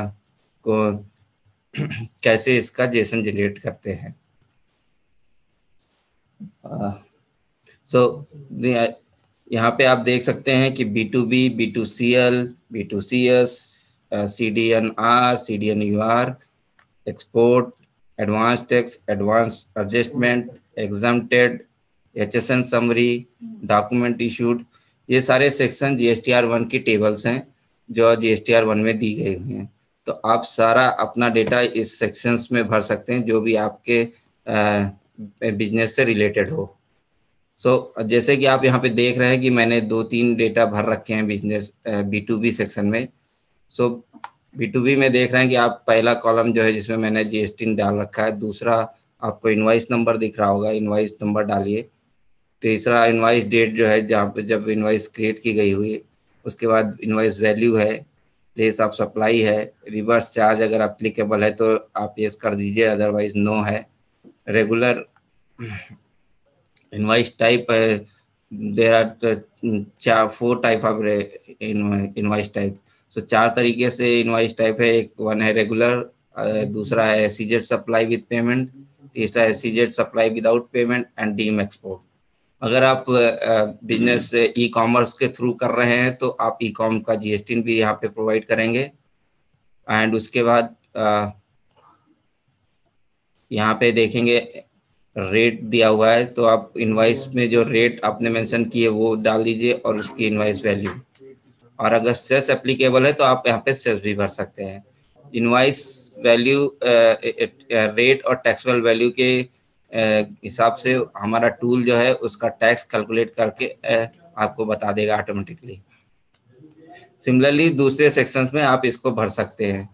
कैसे इसका जेसन जनरेट करते हैं। सो यहाँ पे आप देख सकते हैं कि B2B, B2CL, B2CS, CDNR, CDNUR, export, advance tax, advance adjustment, exempted, HSN summary, document issued, ये सारे सेक्शन GSTR-1 की टेबल्स हैं जो GSTR-1 में दी गई हुई हैं। तो आप सारा अपना डेटा इस सेक्शंस में भर सकते हैं जो भी आपके बिजनेस से रिलेटेड हो। जैसे कि आप यहाँ पे देख रहे हैं कि मैंने 2-3 डेटा भर रखे हैं बिजनेस B2B सेक्शन में। B2B में देख रहे हैं कि आप पहला कॉलम जो है जिसमें मैंने GST डाल रखा है, दूसरा आपको इनवाइस नंबर दिख रहा होगा, इनवाइस नंबर डालिए। तीसरा इनवाइस डेट जो है जहाँ पे जब इनवाइस क्रिएट की गई हुई, उसके बाद इनवाइस वैल्यू है, प्लेस ऑफ सप्लाई है, रिवर्स चार्ज अगर एप्लीकेबल है तो आप यस कर दीजिए, अदरवाइज नो है। रेगुलर इनवाइस टाइप है, there are 4 type of invoice type. So 4 तरीके से इनवाइस टाइप है। वन है रेगुलर, दूसरा है SEZ सप्लाई विद पेमेंट, तीसरा है SEZ supply without payment and deem export. अगर आप बिजनेस ई-कॉमर्स के थ्रू कर रहे हैं तो आप ई-कॉम का GST भी यहाँ पे प्रोवाइड करेंगे। एंड उसके बाद यहाँ पे देखेंगे रेट दिया हुआ है, तो आप इनवाइस में जो रेट आपने मेंशन किए वो डाल दीजिए और उसकी इनवाइस वैल्यू, और अगर सेस एप्लीकेबल है तो आप यहाँ पे सेस भी भर सकते हैं। इनवाइस वैल्यू रेट और टैक्सेबल वैल्यू के हिसाब से हमारा टूल जो है उसका टैक्स कैलकुलेट करके आपको बता देगा ऑटोमेटिकली। सिमिलरली दूसरे सेक्शंस में आप इसको भर सकते हैं।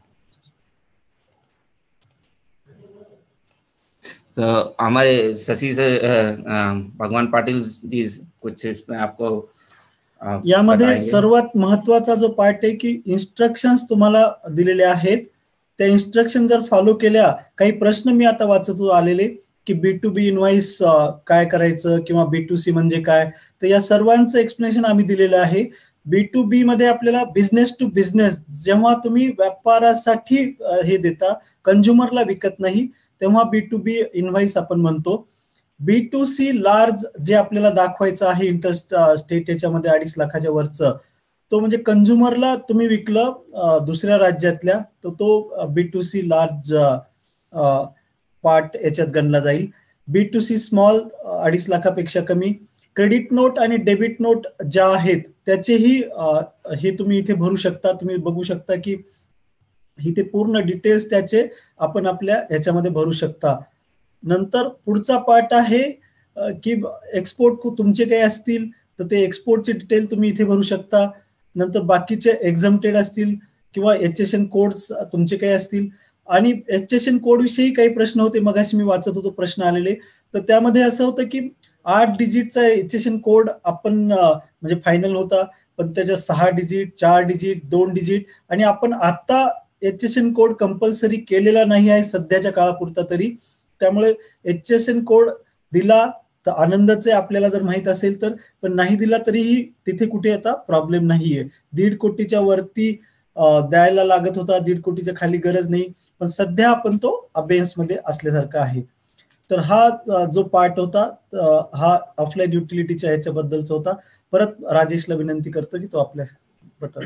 तो हमारे शशि से भगवान पाटील जी कुछ इसमें आपको यामध्ये सर्वात महत्वाचा जो पार्ट आहे की इन्स्ट्रक्शन्स तुम्हाला दिलेले आहेत, त्या इन्स्ट्रक्शन जर फॉलो केल्या, काही प्रश्न मी आता वाचत आलेले की B2B इनवाइस काय करायचं किंवा B2C म्हणजे काय, तर या सर्वांचं एक्सप्लेनेशन आम्ही दिलेलं आहे। B2B मध्ये आपल्याला बिझनेस टू बिझनेस, जेव्हा तुम्ही व्यापारासाठी हे देता, कंझ्युमरला विकत नाही, तेव्हा B2B इनवाइस आपण म्हणतो। B2C लार्ज जे आपल्याला दाखवायचं आहे इंटरस्टेट याच्यामध्ये 2.5 लाखाच्या वरचं, तो म्हणजे कंझ्युमरला तुम्ही विकलं दुसऱ्या राज्यातल्या, तर तो B2C लार्ज पार्ट याच्यात गणला जाईल। B2C स्मॉल 2.5 लाखापेक्षा कमी। क्रेडिट नोट आणि डेबिट नोट ज्या आहेत त्याचेही हे तुम्ही इथे भरू शकता। तुम्ही बघू शकता की इथे पूर्ण डिटेल्स त्याचे आपण आपल्या ह्याच्यामध्ये भरू शकता। नंतर पुढचा पार्ट आहे की एक्सपोर्ट तुमचे काही असतील तर ते एक्सपोर्टचे डिटेल तुम्ही इथे भरू शकता. नंतर बाकीचे एक्झम्प्टेड असतील किंवा HSN कोड्स तुमचे काही असतील आणि HSN कोड विषयी काही प्रश्न होते, मगाशी मी वाचत होतो प्रश्न आलेले. तर त्यामध्ये असं होतं की 8 डिजिटचा HSN कोड आपण म्हणजे फायनल होता, पण त्याच्या 6 डिजिट, 4 डिजिट, 2 डिजिट आणि आपण आता HSN कोड कंपल्सरी केलेला नाही आहे सध्याच्या काळापुरता तरी. त्यामुळे HSN कोड दिला तर आनंदच आहे आपल्याला जर माहित असेल तर, पण नाही दिला तरीही तिथे कुठे आता प्रॉब्लेम नाहीये. 1.5 कोटीच्या वरती द्यायला लागत होता, 1.5 कोटीच्या खाली गरज नाही, पण सध्या आपण तो अबेन्स मध्ये असल्यासारखा आहे. तर हा जो पार्ट होता हा ऑफलाईन युटिलिटीच्या ह्याच्याबद्दलचा होता. परत राजेशला विनंती करतो की तो आपल्या बता.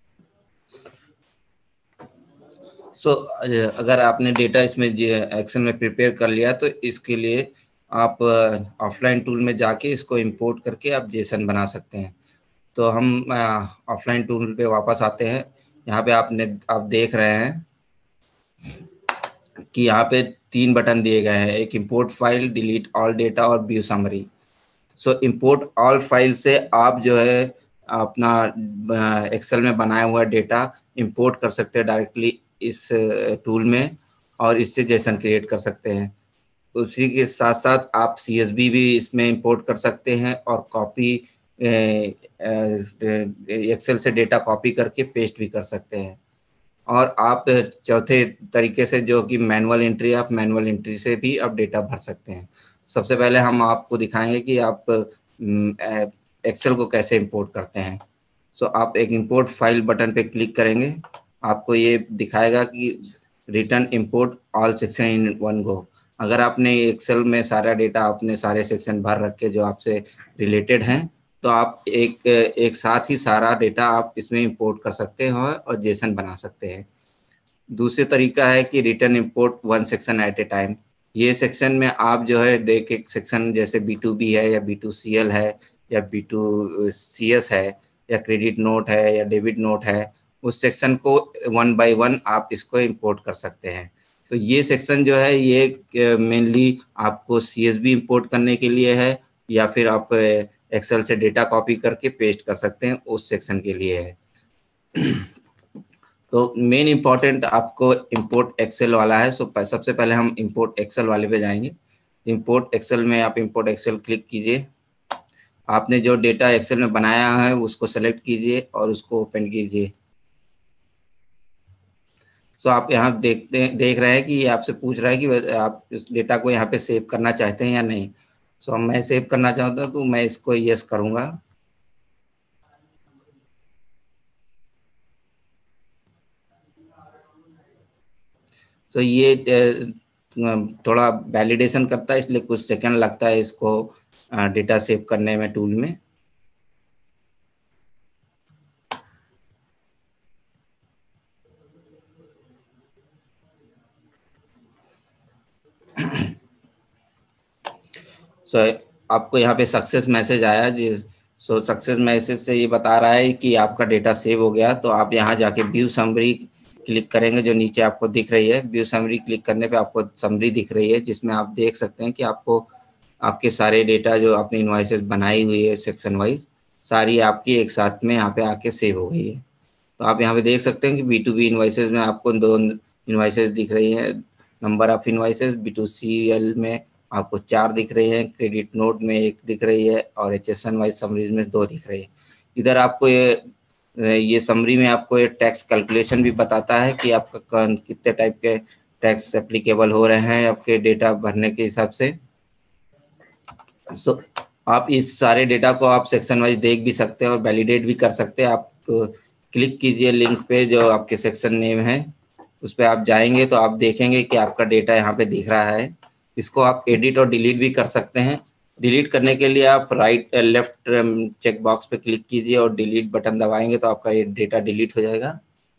सो अगर आपने डेटा इसमें एक्सेल में प्रिपेयर कर लिया तो इसके लिए आप ऑफलाइन टूल में जाके इसको इंपोर्ट करके आप जेसन बना सकते हैं। तो हम ऑफलाइन टूल पे वापस आते हैं। यहाँ पे आप देख रहे हैं कि यहाँ पे 3 बटन दिए गए हैं, एक import file, delete all data और view summary. So import all file से आप जो है अपना एक्सेल में बनाया हुआ डेटा इंपोर्ट कर सकते हैं डायरेक्टली इस टूल में और इससे जेसन क्रिएट कर सकते हैं। उसी के साथ साथ आप CSV भी इसमें इंपोर्ट कर सकते हैं और कॉपी एक्सेल से डेटा कॉपी करके पेस्ट भी कर सकते हैं। और आप चौथे तरीके से जो कि मैनुअल एंट्री, आप मैनुअल एंट्री से भी आप डेटा भर सकते हैं। सबसे पहले हम आपको दिखाएंगे कि आप एक्सेल को कैसे इंपोर्ट करते हैं। सो आप एक इंपोर्ट फाइल बटन पे क्लिक करेंगे, आपको ये दिखाएगा कि return import all section in one go. अगर आपने एक्सेल में सारा डेटा, आपने सारे सेक्शन भर रखे जो आपसे रिलेटेड हैं, तो आप एक साथ ही सारा डेटा आप इसमें इंपोर्ट कर सकते हैं और जेसन बना सकते हैं। दूसरी तरीका है कि return import one section at a time. ये सेक्शन में आप जो है एक सेक्शन जैसे B2B है या B2CL है या B2CS है या क्रेडिट नोट है या डेबिट नोट है, उस सेक्शन को 1 बाय 1 आप इसको इंपोर्ट कर सकते हैं। तो ये सेक्शन जो है ये मेनली आपको CSV इंपोर्ट करने के लिए है या फिर आप एक्सेल से डेटा कॉपी करके पेस्ट कर सकते हैं, उस सेक्शन के लिए है। तो मेन इंपॉर्टेंट आपको इंपोर्ट एक्सेल वाला है। सो सबसे पहले हम इंपोर्ट एक्सेल वाले पे जाएंगे। इंपोर्ट एक्सेल में आप इंपोर्ट एक्सेल क्लिक कीजिए। आपने जो डेटा एक्सेल में बनाया है उसको सेलेक्ट कीजिए और उसको ओपन कीजिए। सो आप यहाँ देख रहे हैं कि ये आपसे पूछ रहा है कि आप इस डेटा को यहाँ पे सेव करना चाहते हैं या नहीं। सो मैं सेव करना चाहता हूँ तो मैं इसको यस करूँगा। सो ये थोड़ा वैलिडेशन करता है, इसलिए कुछ सेकंड लगता है इसको डेटा सेव करने में टूल में। सो आपको यहाँ पे सक्सेस मैसेज आया जी। सो सक्सेस मैसेज से ये बता रहा है कि आपका डेटा सेव हो गया। तो आप यहाँ जाके व्यू समरी क्लिक करेंगे, जो नीचे आपको दिख रही है। व्यू समरी क्लिक करने पे आपको समरी दिख रही है, जिसमें आप देख सकते हैं कि आपको आपके सारे डेटा जो आपने इन्वाइसेस बनाई हुई है सेक्शन वाइज, सारी आपकी एक साथ में यहाँ पे आके सेव हो गई है। तो आप यहाँ पे देख सकते हैं कि B2B इन्वाइसेस में आपको 2 इन्वाइसेस दिख रही हैं, नंबर ऑफ इन्वाइसेस। B2CL में आपको 4 दिख रही हैं, क्रेडिट नोट में 1 दिख रही है और HSN वाइज समरीज में 2 दिख रही है। इधर आपको ये समरी में आपको ये टैक्स कैलकुलेशन भी बताता है कि आपका कितने टाइप के टैक्स एप्लीकेबल हो रहे हैं आपके डेटा भरने के हिसाब से। सो आप इस सारे डेटा को आप सेक्शन वाइज देख भी सकते हैं और वैलिडेट भी कर सकते हैं। आप क्लिक कीजिए लिंक पे जो आपके सेक्शन नेम है, उस पर आप जाएंगे तो आप देखेंगे कि आपका डेटा यहाँ पे दिख रहा है। इसको आप एडिट और डिलीट भी कर सकते हैं। डिलीट करने के लिए आप लेफ्ट चेक बॉक्स पे क्लिक कीजिए और डिलीट बटन दबाएंगे तो आपका ये डेटा डिलीट हो जाएगा।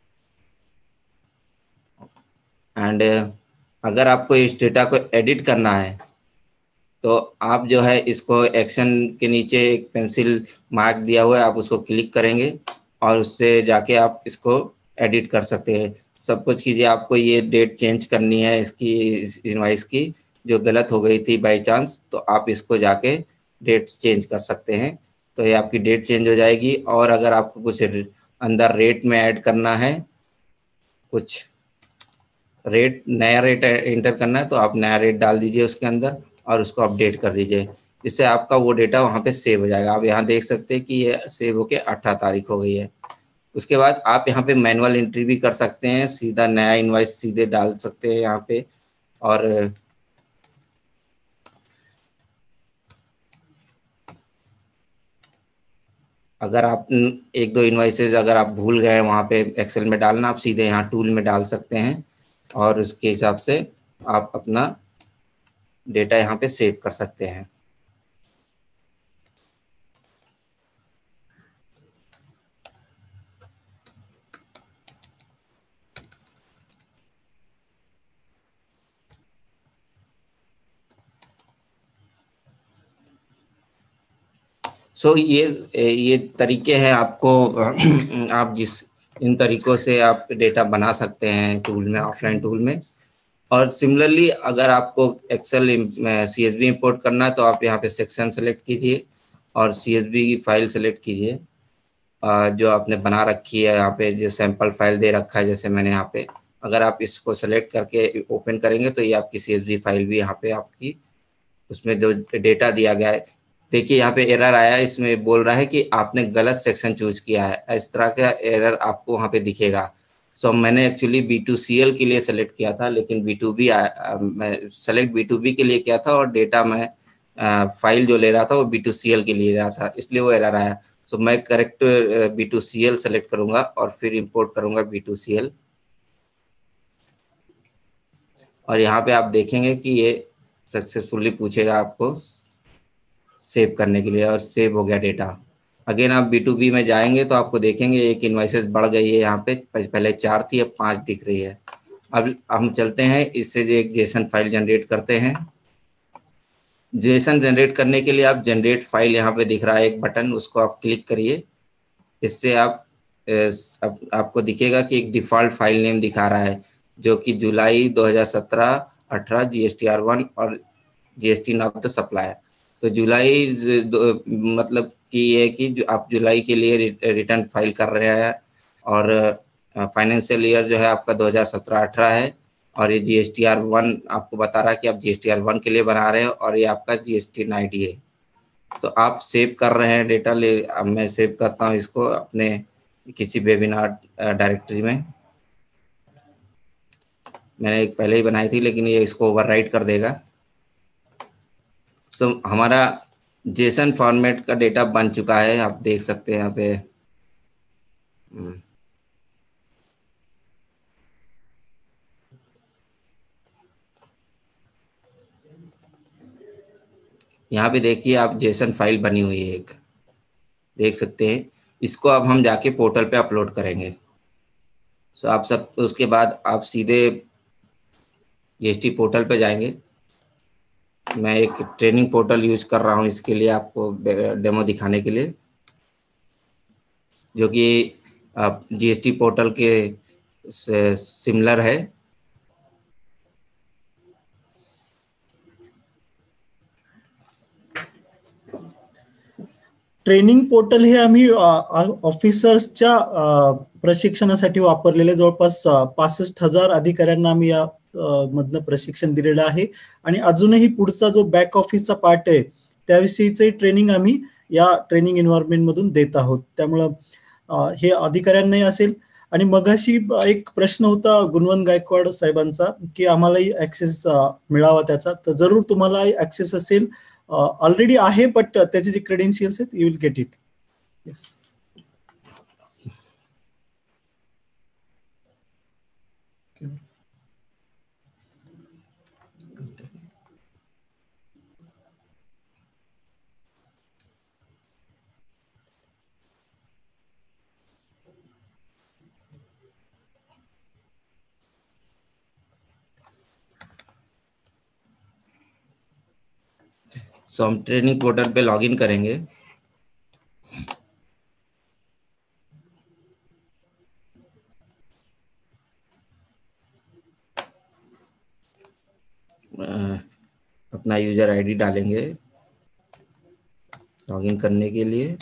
एंड अगर आपको इस डेटा को एडिट करना है तो आप जो है इसको एक्शन के नीचे एक पेंसिल मार्क दिया हुआ है, आप उसको क्लिक करेंगे और उससे जाके आप इसको एडिट कर सकते हैं। सब कुछ कीजिए। आपको ये डेट चेंज करनी है इसकी, इस इनवाइस की, जो गलत हो गई थी बाई चांस, तो आप इसको जाके डेट चेंज कर सकते हैं। तो ये आपकी डेट चेंज हो जाएगी। और अगर आपको कुछ अंदर रेट में ऐड करना है, कुछ रेट, नया रेट एंटर करना है, तो आप नया रेट डाल दीजिए उसके अंदर और उसको अपडेट कर दीजिए, जिससे आपका वो डेटा वहाँ पे सेव हो जाएगा। आप यहाँ देख सकते हैं कि ये सेव होके 18 तारीख हो गई है। उसके बाद आप यहाँ पे मैनुअल एंट्री भी कर सकते हैं, सीधा नया इनवाइस सीधे डाल सकते हैं यहाँ पे। और अगर आप एक दो इनवाइसेज अगर आप भूल गए वहाँ पे एक्सेल में डालना, आप सीधे यहाँ टूल में डाल सकते हैं और उसके हिसाब से आप अपना डेटा यहाँ पे सेव कर सकते हैं। ये तरीके हैं आपको आप जिस इन तरीकों से आप डेटा बना सकते हैं टूल में, ऑफलाइन टूल में। और सिमिलरली अगर आपको एक्सेल CSV इंपोर्ट करना है, तो आप यहाँ पे सेक्शन सेलेक्ट कीजिए और CSV की फाइल सेलेक्ट कीजिए जो आपने बना रखी है। यहाँ पे जो सैंपल फाइल दे रखा है, जैसे मैंने यहाँ पे, अगर आप इसको सेलेक्ट करके ओपन करेंगे तो ये आपकी CSV फाइल भी यहाँ पे आपकी, उसमें जो डेटा दिया गया है, देखिए यहाँ पे एरर आया है, इसमें बोल रहा है कि आपने गलत सेक्शन चूज किया है। इस तरह का एरर आपको वहाँ पे दिखेगा। मैंने एक्चुअली B2CL के लिए सेलेक्ट किया था, लेकिन B2B मैं सेलेक्ट B2B के लिए किया था और डेटा मैं फाइल जो ले रहा था वो B2CL के लिए रहा था, इसलिए वो एरर आया। मैं करेक्ट B2CL सेलेक्ट करूंगा और फिर इंपोर्ट करूंगा B2CL। और यहाँ पे आप देखेंगे कि ये सक्सेसफुली पूछेगा आपको सेव करने के लिए, और सेव हो गया डेटा। अगेन आप B2B में जाएंगे तो आपको देखेंगे एक इन्वाइसेस बढ़ गई है, यहाँ पे पहले 4 थी, अब 5 दिख रही है। अब हम चलते हैं इससे जो एक जेसन फाइल जनरेट करते हैं। जेसन जनरेट करने के लिए आप जनरेट फाइल, यहाँ पे दिख रहा है एक बटन, उसको आप क्लिक करिए। इससे आपको दिखेगा कि एक डिफ़ॉल्ट फाइल नेम दिखा रहा है, जो कि जुलाई 2017-18 GSTR-1 और GST ऑफ द सप्लायर। तो जुलाई मतलब कि ये कि जो आप जुलाई के लिए रिटर्न फाइल कर रहे हैं, और फाइनेंशियल ईयर जो है आपका 2017-18 है, और ये GSTR-1 आपको बता रहा है कि आप GSTR-1 के लिए बना रहे हैं, और ये आपका GST ID है। तो आप सेव कर रहे हैं डेटा, अब मैं सेव करता हूँ इसको अपने किसी वेबिनार डायरेक्टरी में। मैंने एक पहले ही बनाई थी, लेकिन ये इसको ओवरराइट कर देगा। हमारा जेसन फॉर्मेट का डेटा बन चुका है, आप देख सकते हैं यहाँ पे। यहाँ पे देखिए आप जेसन फाइल बनी हुई है एक, देख सकते हैं। इसको अब हम जाके पोर्टल पे अपलोड करेंगे। आप सब, उसके बाद आप सीधे GST पोर्टल पे जाएंगे। मैं एक ट्रेनिंग पोर्टल यूज कर रहा हूँ इसके लिए, आपको डेमो दिखाने के लिए, जो कि GST पोर्टल के सिमिलर है। ट्रेनिंग पोर्टल हे आम्ही ऑफिसर्सच्या प्रशिक्षणासाठी वापरलेले जवळपास 65,000 अधिकाऱ्यांना आम्ही या मधनं प्रशिक्षण दिलेलं आहे, आणि अजूनही पुढचा जो बॅक ऑफिसचा पार्ट आहे त्याविषयीचे ट्रेनिंग आम्ही या ट्रेनिंग एन्व्हायरमेंट मधून देत आहोत. त्यामुळं हे अधिकाऱ्यांनाही असेल. आणि मगाशी एक प्रश्न होता गुणवंत गायकवाड साहेबांचा, की आम्हालाही ऍक्सेस मिळावा त्याचा. तर जरूर तुम्हाला ऍक्सेस असेल, ऑलरेडी आहे, बट त्याचे जे क्रेडेन्शियल्स आहेत you will get it. Yes. हम ट्रेनिंग पोर्टल पे लॉगिन करेंगे। अपना यूजर आईडी डालेंगे लॉगिन करने के लिए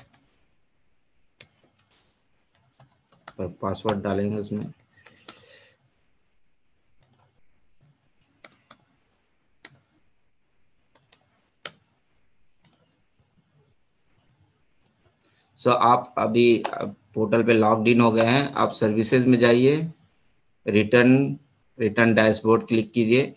और पासवर्ड डालेंगे उसमें। आप अभी पोर्टल पे लॉग्ड इन हो गए हैं। आप सर्विसेज में जाइए, रिटर्न डैशबोर्ड क्लिक कीजिए।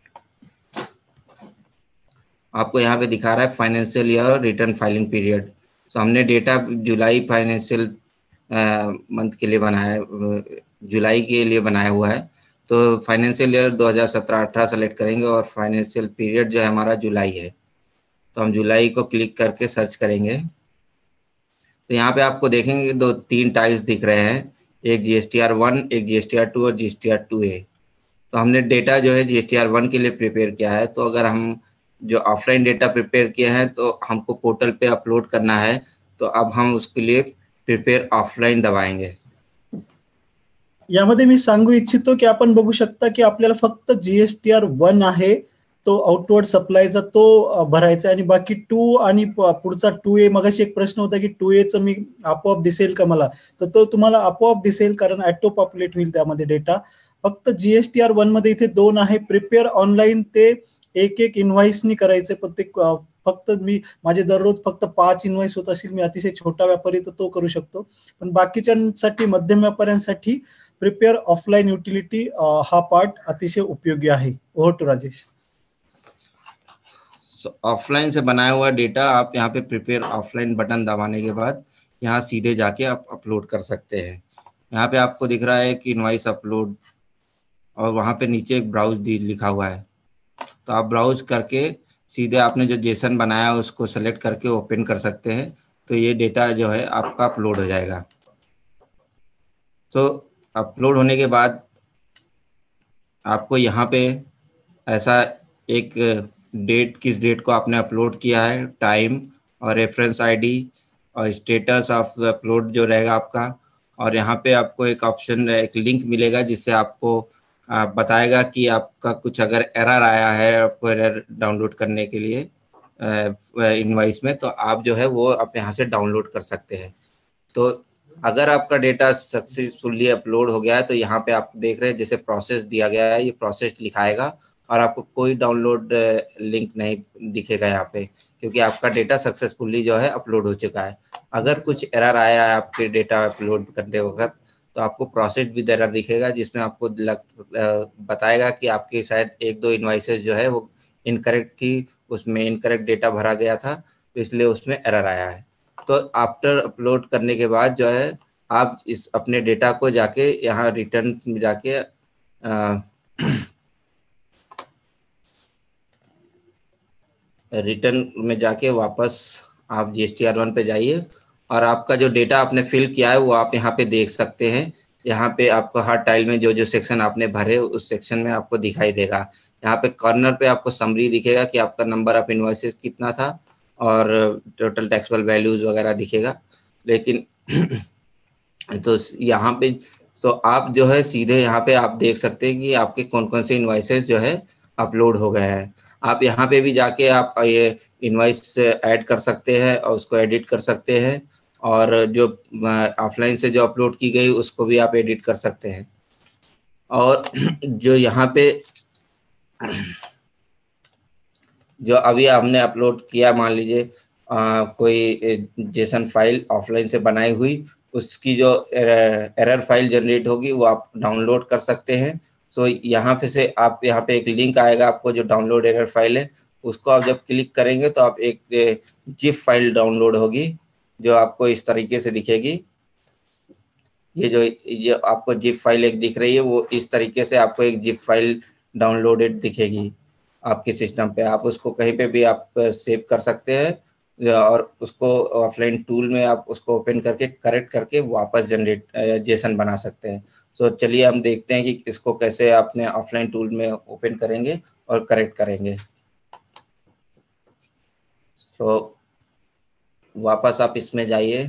आपको यहाँ पे दिखा रहा है financial year return filing period. हमने डेटा जुलाई फाइनेंशियल मंथ के लिए बनाया है, जुलाई के लिए बनाया हुआ है। तो फाइनेंशियल ईयर 2017-18 सेलेक्ट करेंगे और फाइनेंशियल पीरियड जो है हमारा जुलाई है। तो हम जुलाई को क्लिक करके सर्च करेंगे। तो यहाँ पे आपको देखेंगे 3 टाइल्स दिख रहे हैं, एक GSTR-1, एक GSTR-2 और GSTR-2A। तो हमने डेटा जो है GSTR-1 के लिए प्रिपेयर किया है। तो अगर हम जो ऑफलाइन डेटा प्रिपेयर किया है तो हमको पोर्टल पे अपलोड करना है, तो अब हम उसके लिए प्रिपेयर ऑफलाइन दबाएंगे। यामध्ये मी सांगू इच्छितो की आपण बघू शकता की आपल्याला फक्त GSTR-1 आहे तो आउटवर्ड सप्लायचा तो भरायचा आणि बाकी 2 आणि पुढचा 2A, मगाशी एक प्रश्न होता की 2A मी आपोआप दिसेल का मला, तर तो तुम्हाला आपोआप दिसेल कारण ऑटो पॉप्युलेट होईल त्यामध्ये डेटा। फक्त GSTR-1 मध्ये इथे 2 आहे, प्रिपेअर ऑनलाईन ते एक इनव्हॉइसनी करायचे, पण ते फक्त मी माझे दररोज फक्त 5 इनव्हॉइस होत असेल, मी अतिशय छोटा व्यापारी तर तो करू शकतो, पण बाकीच्यांसाठी मध्यम व्यापाऱ्यांसाठी प्रिपेअर ऑफलाइन यूटिलिटी हा पार्ट अतिशय उपयोगी आहे। Over to Rajesh. ऑफलाइन से बनाया हुआ डेटा आप यहाँ पे प्रिपेयर ऑफलाइन बटन दबाने के बाद यहाँ सीधे जाके आप अपलोड कर सकते हैं। यहाँ पे आपको दिख रहा है कि इनवाइस अपलोड और वहाँ पे नीचे एक ब्राउज लिखा हुआ है। तो आप ब्राउज करके सीधे आपने जो जेसन बनाया उसको सेलेक्ट करके ओपन कर सकते हैं। तो ये डेटा जो है आपका अपलोड हो जाएगा। तो अपलोड होने के बाद आपको यहाँ पे ऐसा एक डेट, किस डेट को आपने अपलोड किया है, टाइम और रेफरेंस आईडी और स्टेटस ऑफ अपलोड जो रहेगा आपका। और यहाँ पे आपको एक ऑप्शन, एक लिंक मिलेगा जिससे आपको बताएगा कि आपका कुछ अगर एरर आया है, आपको एरर डाउनलोड करने के लिए इनवॉइस में, तो आप जो है वो आप यहाँ से डाउनलोड कर सकते हैं। तो अगर आपका डेटा सक्सेसफुली अपलोड हो गया है तो यहाँ पे आप देख रहे हैं जैसे प्रोसेस दिया गया है, ये प्रोसेस लिखाएगा और आपको कोई डाउनलोड लिंक नहीं दिखेगा यहाँ पे, क्योंकि आपका डेटा सक्सेसफुली जो है अपलोड हो चुका है। अगर कुछ एरर आया है आपके डेटा अपलोड करते वक्त तो आपको प्रोसेस भी एरर दिखेगा, जिसमें आपको बताएगा कि आपके शायद 1-2 इनवॉइसेस जो है वो इनकरेक्ट थी, उसमें इनकरेक्ट डेटा भरा गया था, तो इसलिए उसमें एरर आया है। तो आफ्टर अपलोड करने के बाद जो है आप इस अपने डेटा को जाके यहाँ रिटर्न में जाके रिटर्न में जाके वापस आप GSTR-1 पे जाइए और आपका जो डेटा आपने फिल किया है वो आप यहाँ पे देख सकते हैं। यहाँ पे आपको हर टाइल में जो जो सेक्शन आपने भरे उस सेक्शन में आपको दिखाई देगा। यहाँ पे कॉर्नर पे आपको समरी दिखेगा कि आपका नंबर ऑफ इनवॉइसेस कितना था और टोटल टैक्सेबल वैल्यूज वगैरह दिखेगा। लेकिन तो यहाँ पे आप जो है सीधे यहाँ पे आप देख सकते हैं कि आपके कौन कौन से इनवॉइसेस जो है अपलोड हो गए हैं। आप यहाँ पे भी जाके आप ये इनवॉइस ऐड कर सकते हैं और उसको एडिट कर सकते हैं, और जो ऑफलाइन से जो अपलोड की गई उसको भी आप एडिट कर सकते हैं। और जो यहाँ पे जो अभी हमने अपलोड किया, मान लीजिए कोई जेसन फाइल ऑफलाइन से बनाई हुई, उसकी जो एरर फाइल जनरेट होगी वो आप डाउनलोड कर सकते हैं। सो यहाँ पे से आप यहाँ पे एक लिंक आएगा आपको, जो डाउनलोड एरर फाइल है उसको आप जब क्लिक करेंगे तो आप एक जिप फाइल डाउनलोड होगी जो आपको इस तरीके से दिखेगी। ये आपको जिप फाइल एक दिख रही है, वो इस तरीके से आपको एक जिप फाइल डाउनलोडेड दिखेगी आपके सिस्टम पे। आप उसको कहीं पे भी आप सेव कर सकते हैं और उसको ऑफलाइन टूल में आप उसको ओपन करके करेक्ट करके वापस जनरेट जेसन बना सकते हैं। सो चलिए हम देखते हैं कि इसको कैसे आपने ऑफलाइन टूल में ओपन करेंगे और करेक्ट करेंगे। सो वापस आप इसमें जाइए,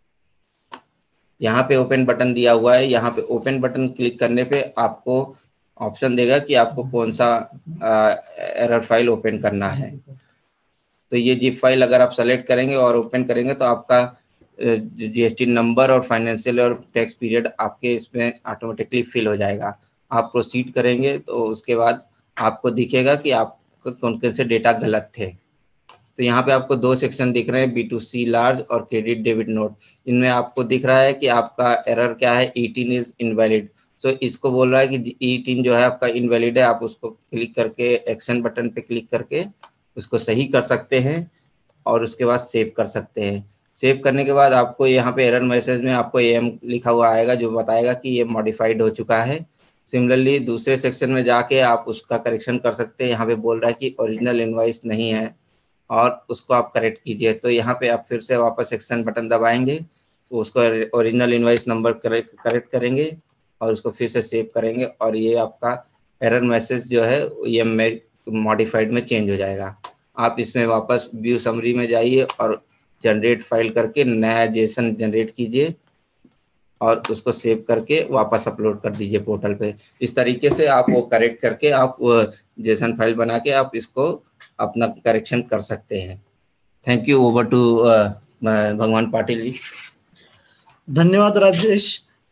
यहाँ पे ओपन बटन दिया हुआ है, यहाँ पे ओपन बटन क्लिक करने पे आपको ऑप्शन देगा कि आपको कौन सा एरर फाइल ओपन करना है। तो ये जिप फाइल अगर आप सेलेक्ट करेंगे और ओपन करेंगे तो आपका जीएसटी नंबर और फाइनेंशियल और टैक्स पीरियड आपके इसमें ऑटोमेटिकली फिल हो जाएगा। आप प्रोसीड करेंगे तो उसके बाद आपको दिखेगा कि आपको कौन कौन से डेटा गलत थे। तो यहाँ पे आपको दो सेक्शन दिख रहे हैं, B2C लार्ज और क्रेडिट डेबिट नोट। इनमें आपको दिख रहा है कि आपका एरर क्या है, E3 इज इनवैलिड। सो इसको बोल रहा है कि E3 जो है आपका इनवैलिड है। आप उसको क्लिक करके एक्शन बटन पे क्लिक करके उसको सही कर सकते हैं और उसके बाद सेव कर सकते हैं। सेव करने के बाद आपको यहाँ पे एरर मैसेज में आपको AM लिखा हुआ आएगा जो बताएगा कि ये मॉडिफाइड हो चुका है। सिमिलरली दूसरे सेक्शन में जाके आप उसका करेक्शन कर सकते हैं। यहाँ पे बोल रहा है कि ओरिजिनल इनवॉइस नहीं है और उसको आप करेक्ट कीजिए। तो यहाँ पे आप फिर से वापस एक्शन बटन दबाएंगे तो उसको ओरिजिनल इनवॉइस नंबर करेक्ट करेंगे और उसको फिर से सेव करेंगे और ये आपका एरर मैसेज जो है ये मॉडिफाइड में चेंज हो जाएगा। आप इसमें वापस व्यू समरी में जाइए और जनरेट फाइल करके नया जेसन जनरेट कीजिए और उसको सेव करके वापस अपलोड कर दीजिए पोर्टल पे। इस तरीके से आप वो करेक्ट करके आप जेसन फाइल बना के आप इसको अपना करेक्शन कर सकते हैं। Thank you. ओव्हर टू भगवान पाटील जी. धन्यवाद राजेश.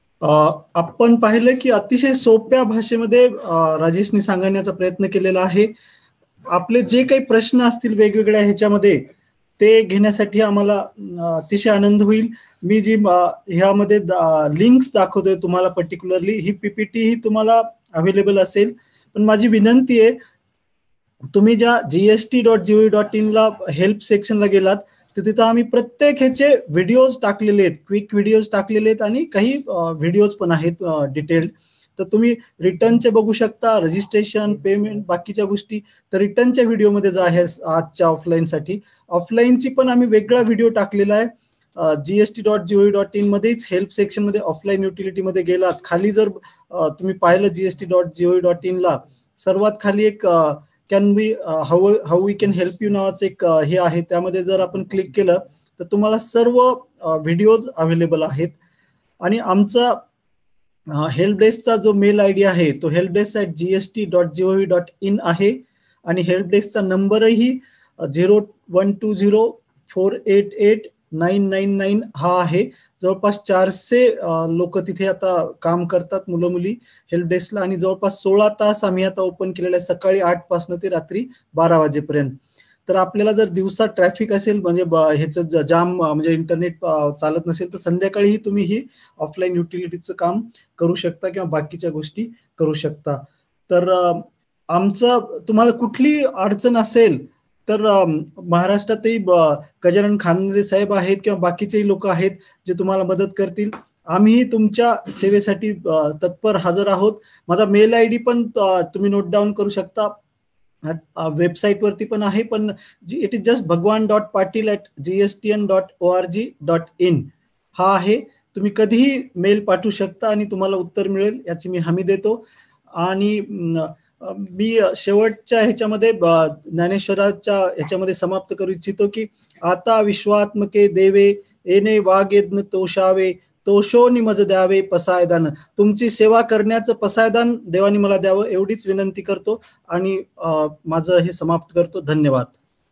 आपण पाहिलं की अतिशय सोप्या भाषेमध्ये राजेशनी सांगण्याचा प्रयत्न केलेला आहे. आपले जे काही प्रश्न असतील वेगवेगळ्या ह्याच्यामध्ये ते घेण्यासाठी आम्हाला अतिशय आनंद होईल. मी जी ह्यामध्ये लिंक्स दाखवतोय तुम्हाला पर्टिक्युलरली, ही PPT ही तुम्हाला अवेलेबल असेल. पण माझी विनंती आहे, तुम्ही ज्या gst.gov.in ला हेल्प सेक्शनला गेलात तर तिथं आम्ही प्रत्येक ह्याचे व्हिडिओज टाकलेले आहेत, क्विक व्हिडिओज टाकलेले आहेत आणि काही व्हिडिओज पण आहेत डिटेल्ड. तर तुम्ही रिटर्नचे बघू शकता, रजिस्ट्रेशन, पेमेंट, बाकीच्या गोष्टी. तर रिटर्नच्या व्हिडिओमध्ये जा आहे आजच्या ऑफलाईनसाठी. ऑफलाईनची पण आम्ही वेगळा व्हिडिओ टाकलेला आहे. gst.gov.in मध्येच हेल्प सेक्शन मध्ये ऑफलाईन युटिलिटी मध्ये गेलात, खाली जर तुम्ही पाहिलं gst.gov.in ला सर्वात खाली एक can we how we can help you नावाचं एक हे आहे. त्यामध्ये जर आपण क्लिक केलं तर तुम्हाला सर्व व्हिडिओज अवेलेबल आहेत. आणि आमचा हेल्प डेस्कचा जो मेल ID आहे तो helpdesk@gst.gov.in आहे. आणि हेल्प डेस्कचा नंबरही 0120488999 हा आहे. जवळपास 400 लोक तिथे आता काम करतात, मुलं मुली हेल्प डेस्कला. आणि जवळपास 16 तास आम्ही आता ओपन केलेलं आहे, सकाळी 8 पासून ते रात्री 12 वाजेपर्यंत. तर आपल्याला जर दिवसा ट्रॅफिक असेल म्हणजे ह्याचं जाम म्हणजे इंटरनेट चालत नसेल तर संध्याकाळीही तुम्ही ही ऑफलाईन युटिलिटीचं काम करू शकता किंवा बाकीच्या गोष्टी करू शकता. तर आमचं तुम्हाला कुठली अडचण असेल तर महाराष्ट्रातही गजानन खानदे साहेब आहेत किंवा बाकीचेही लोक आहेत जे तुम्हाला मदत करतील. आम्ही तुमच्या सेवेसाठी तत्पर हजर आहोत. माझा मेल ID पण तुम्ही नोट डाऊन करू शकता, वेबसाईट वरती पण आहे. पण इट इज जस्ट bhagwan.patil@gstn.org.in हा आहे. तुम्ही कधीही मेल पाठवू शकता आणि तुम्हाला उत्तर मिळेल याची मी हमी देतो. आणि मी शेवटच्या ह्याच्यामध्ये ज्ञानेश्वराच्या ह्याच्यामध्ये समाप्त करू इच्छितो की आता विश्वात्मके देवे येणे वागेद्न तोषावे तोषोनी मज द्यावे पसायदान. तुमची सेवा करण्याचं पसायदान देवानी मला द्यावं एवढीच विनंती करतो आणि माझं हे समाप्त करतो. धन्यवाद.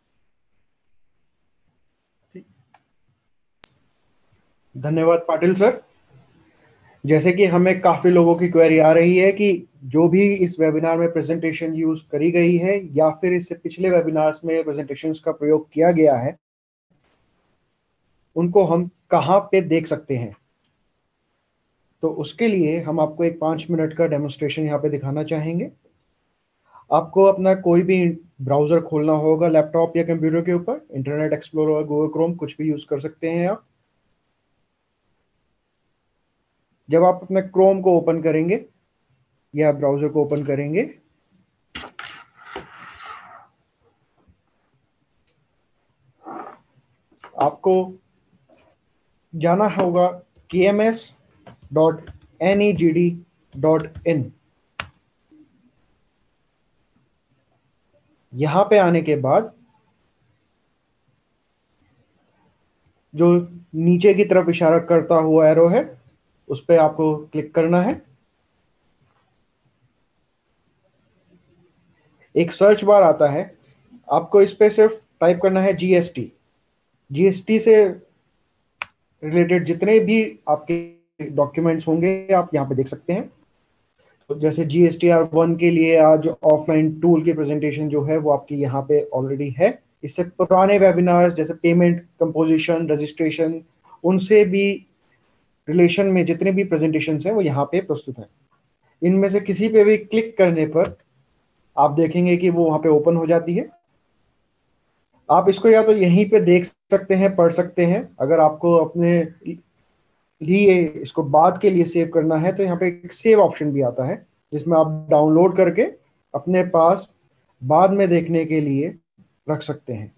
धन्यवाद पाटिल सर. जैसे कि हमें काफी लोगों की क्वेरी आ रही है कि जो भी इस वेबिनार में प्रेजेंटेशन यूज करी गई है या फिर इससे पिछले वेबिनार्स में प्रेजेंटेशंस का प्रयोग किया गया है उनको हम कहाँ पे देख सकते हैं. तो उसके लिए हम आपको एक 5 मिनट का डेमोन्स्ट्रेशन यहाँ पे दिखाना चाहेंगे. आपको अपना कोई भी ब्राउजर खोलना होगा लैपटॉप या कंप्यूटर के ऊपर. इंटरनेट एक्सप्लोरर, गूगल क्रोम, कुछ भी यूज कर सकते हैं आप. जब आप अपने क्रोम को ओपन करेंगे या ब्राउजर को ओपन करेंगे आपको जाना होगा kms.negd.in. यहां पे आने के बाद जो नीचे की तरफ इशारा करता हुआ एरो है उस पर आपको क्लिक करना है. एक सर्च बार आता है, आपको इस पे सिर्फ टाइप करना है जीएसटी। जीएसटी से रिलेटेड जितने भी आपके डॉक्यूमेंट्स होंगे आप यहाँ पे देख सकते हैं। तो जैसे GSTR-1 के लिए आज ऑफलाइन टूल की प्रेजेंटेशन जो है वो आपकी यहाँ पे ऑलरेडी है। इससे पुराने वेबिनार्स जैसे पेमेंट, कंपोजिशन, रजिस्ट्रेशन, उनसे भी रिलेशन में जितने भी प्रेजेंटेशंस हैं वो यहाँ पे प्रस्तुत हैं। इनमें से किसी पे भी क्लिक करने पर आप देखेंगे कि वो वहाँ पे ओपन हो जाती है। आप इसको या तो यहीं पे देख सकते हैं, पढ़ सकते हैं। अगर आपको अपने लिए इसको बाद के लिए सेव करना है तो यहाँ पे एक सेव ऑप्शन भी आता है, जिसमें आप डाउनलोड करके अपने पास बाद में देखने के लिए रख सकते हैं।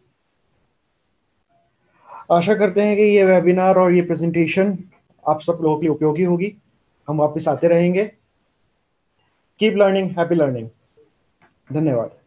आशा करते हैं कि ये वेबिनार और ये प्रेजेंटेशन आप सब लोगों के लिए उपयोगी होगी। हम वापस आते रहेंगे। Keep learning, happy learning. धन्यवाद।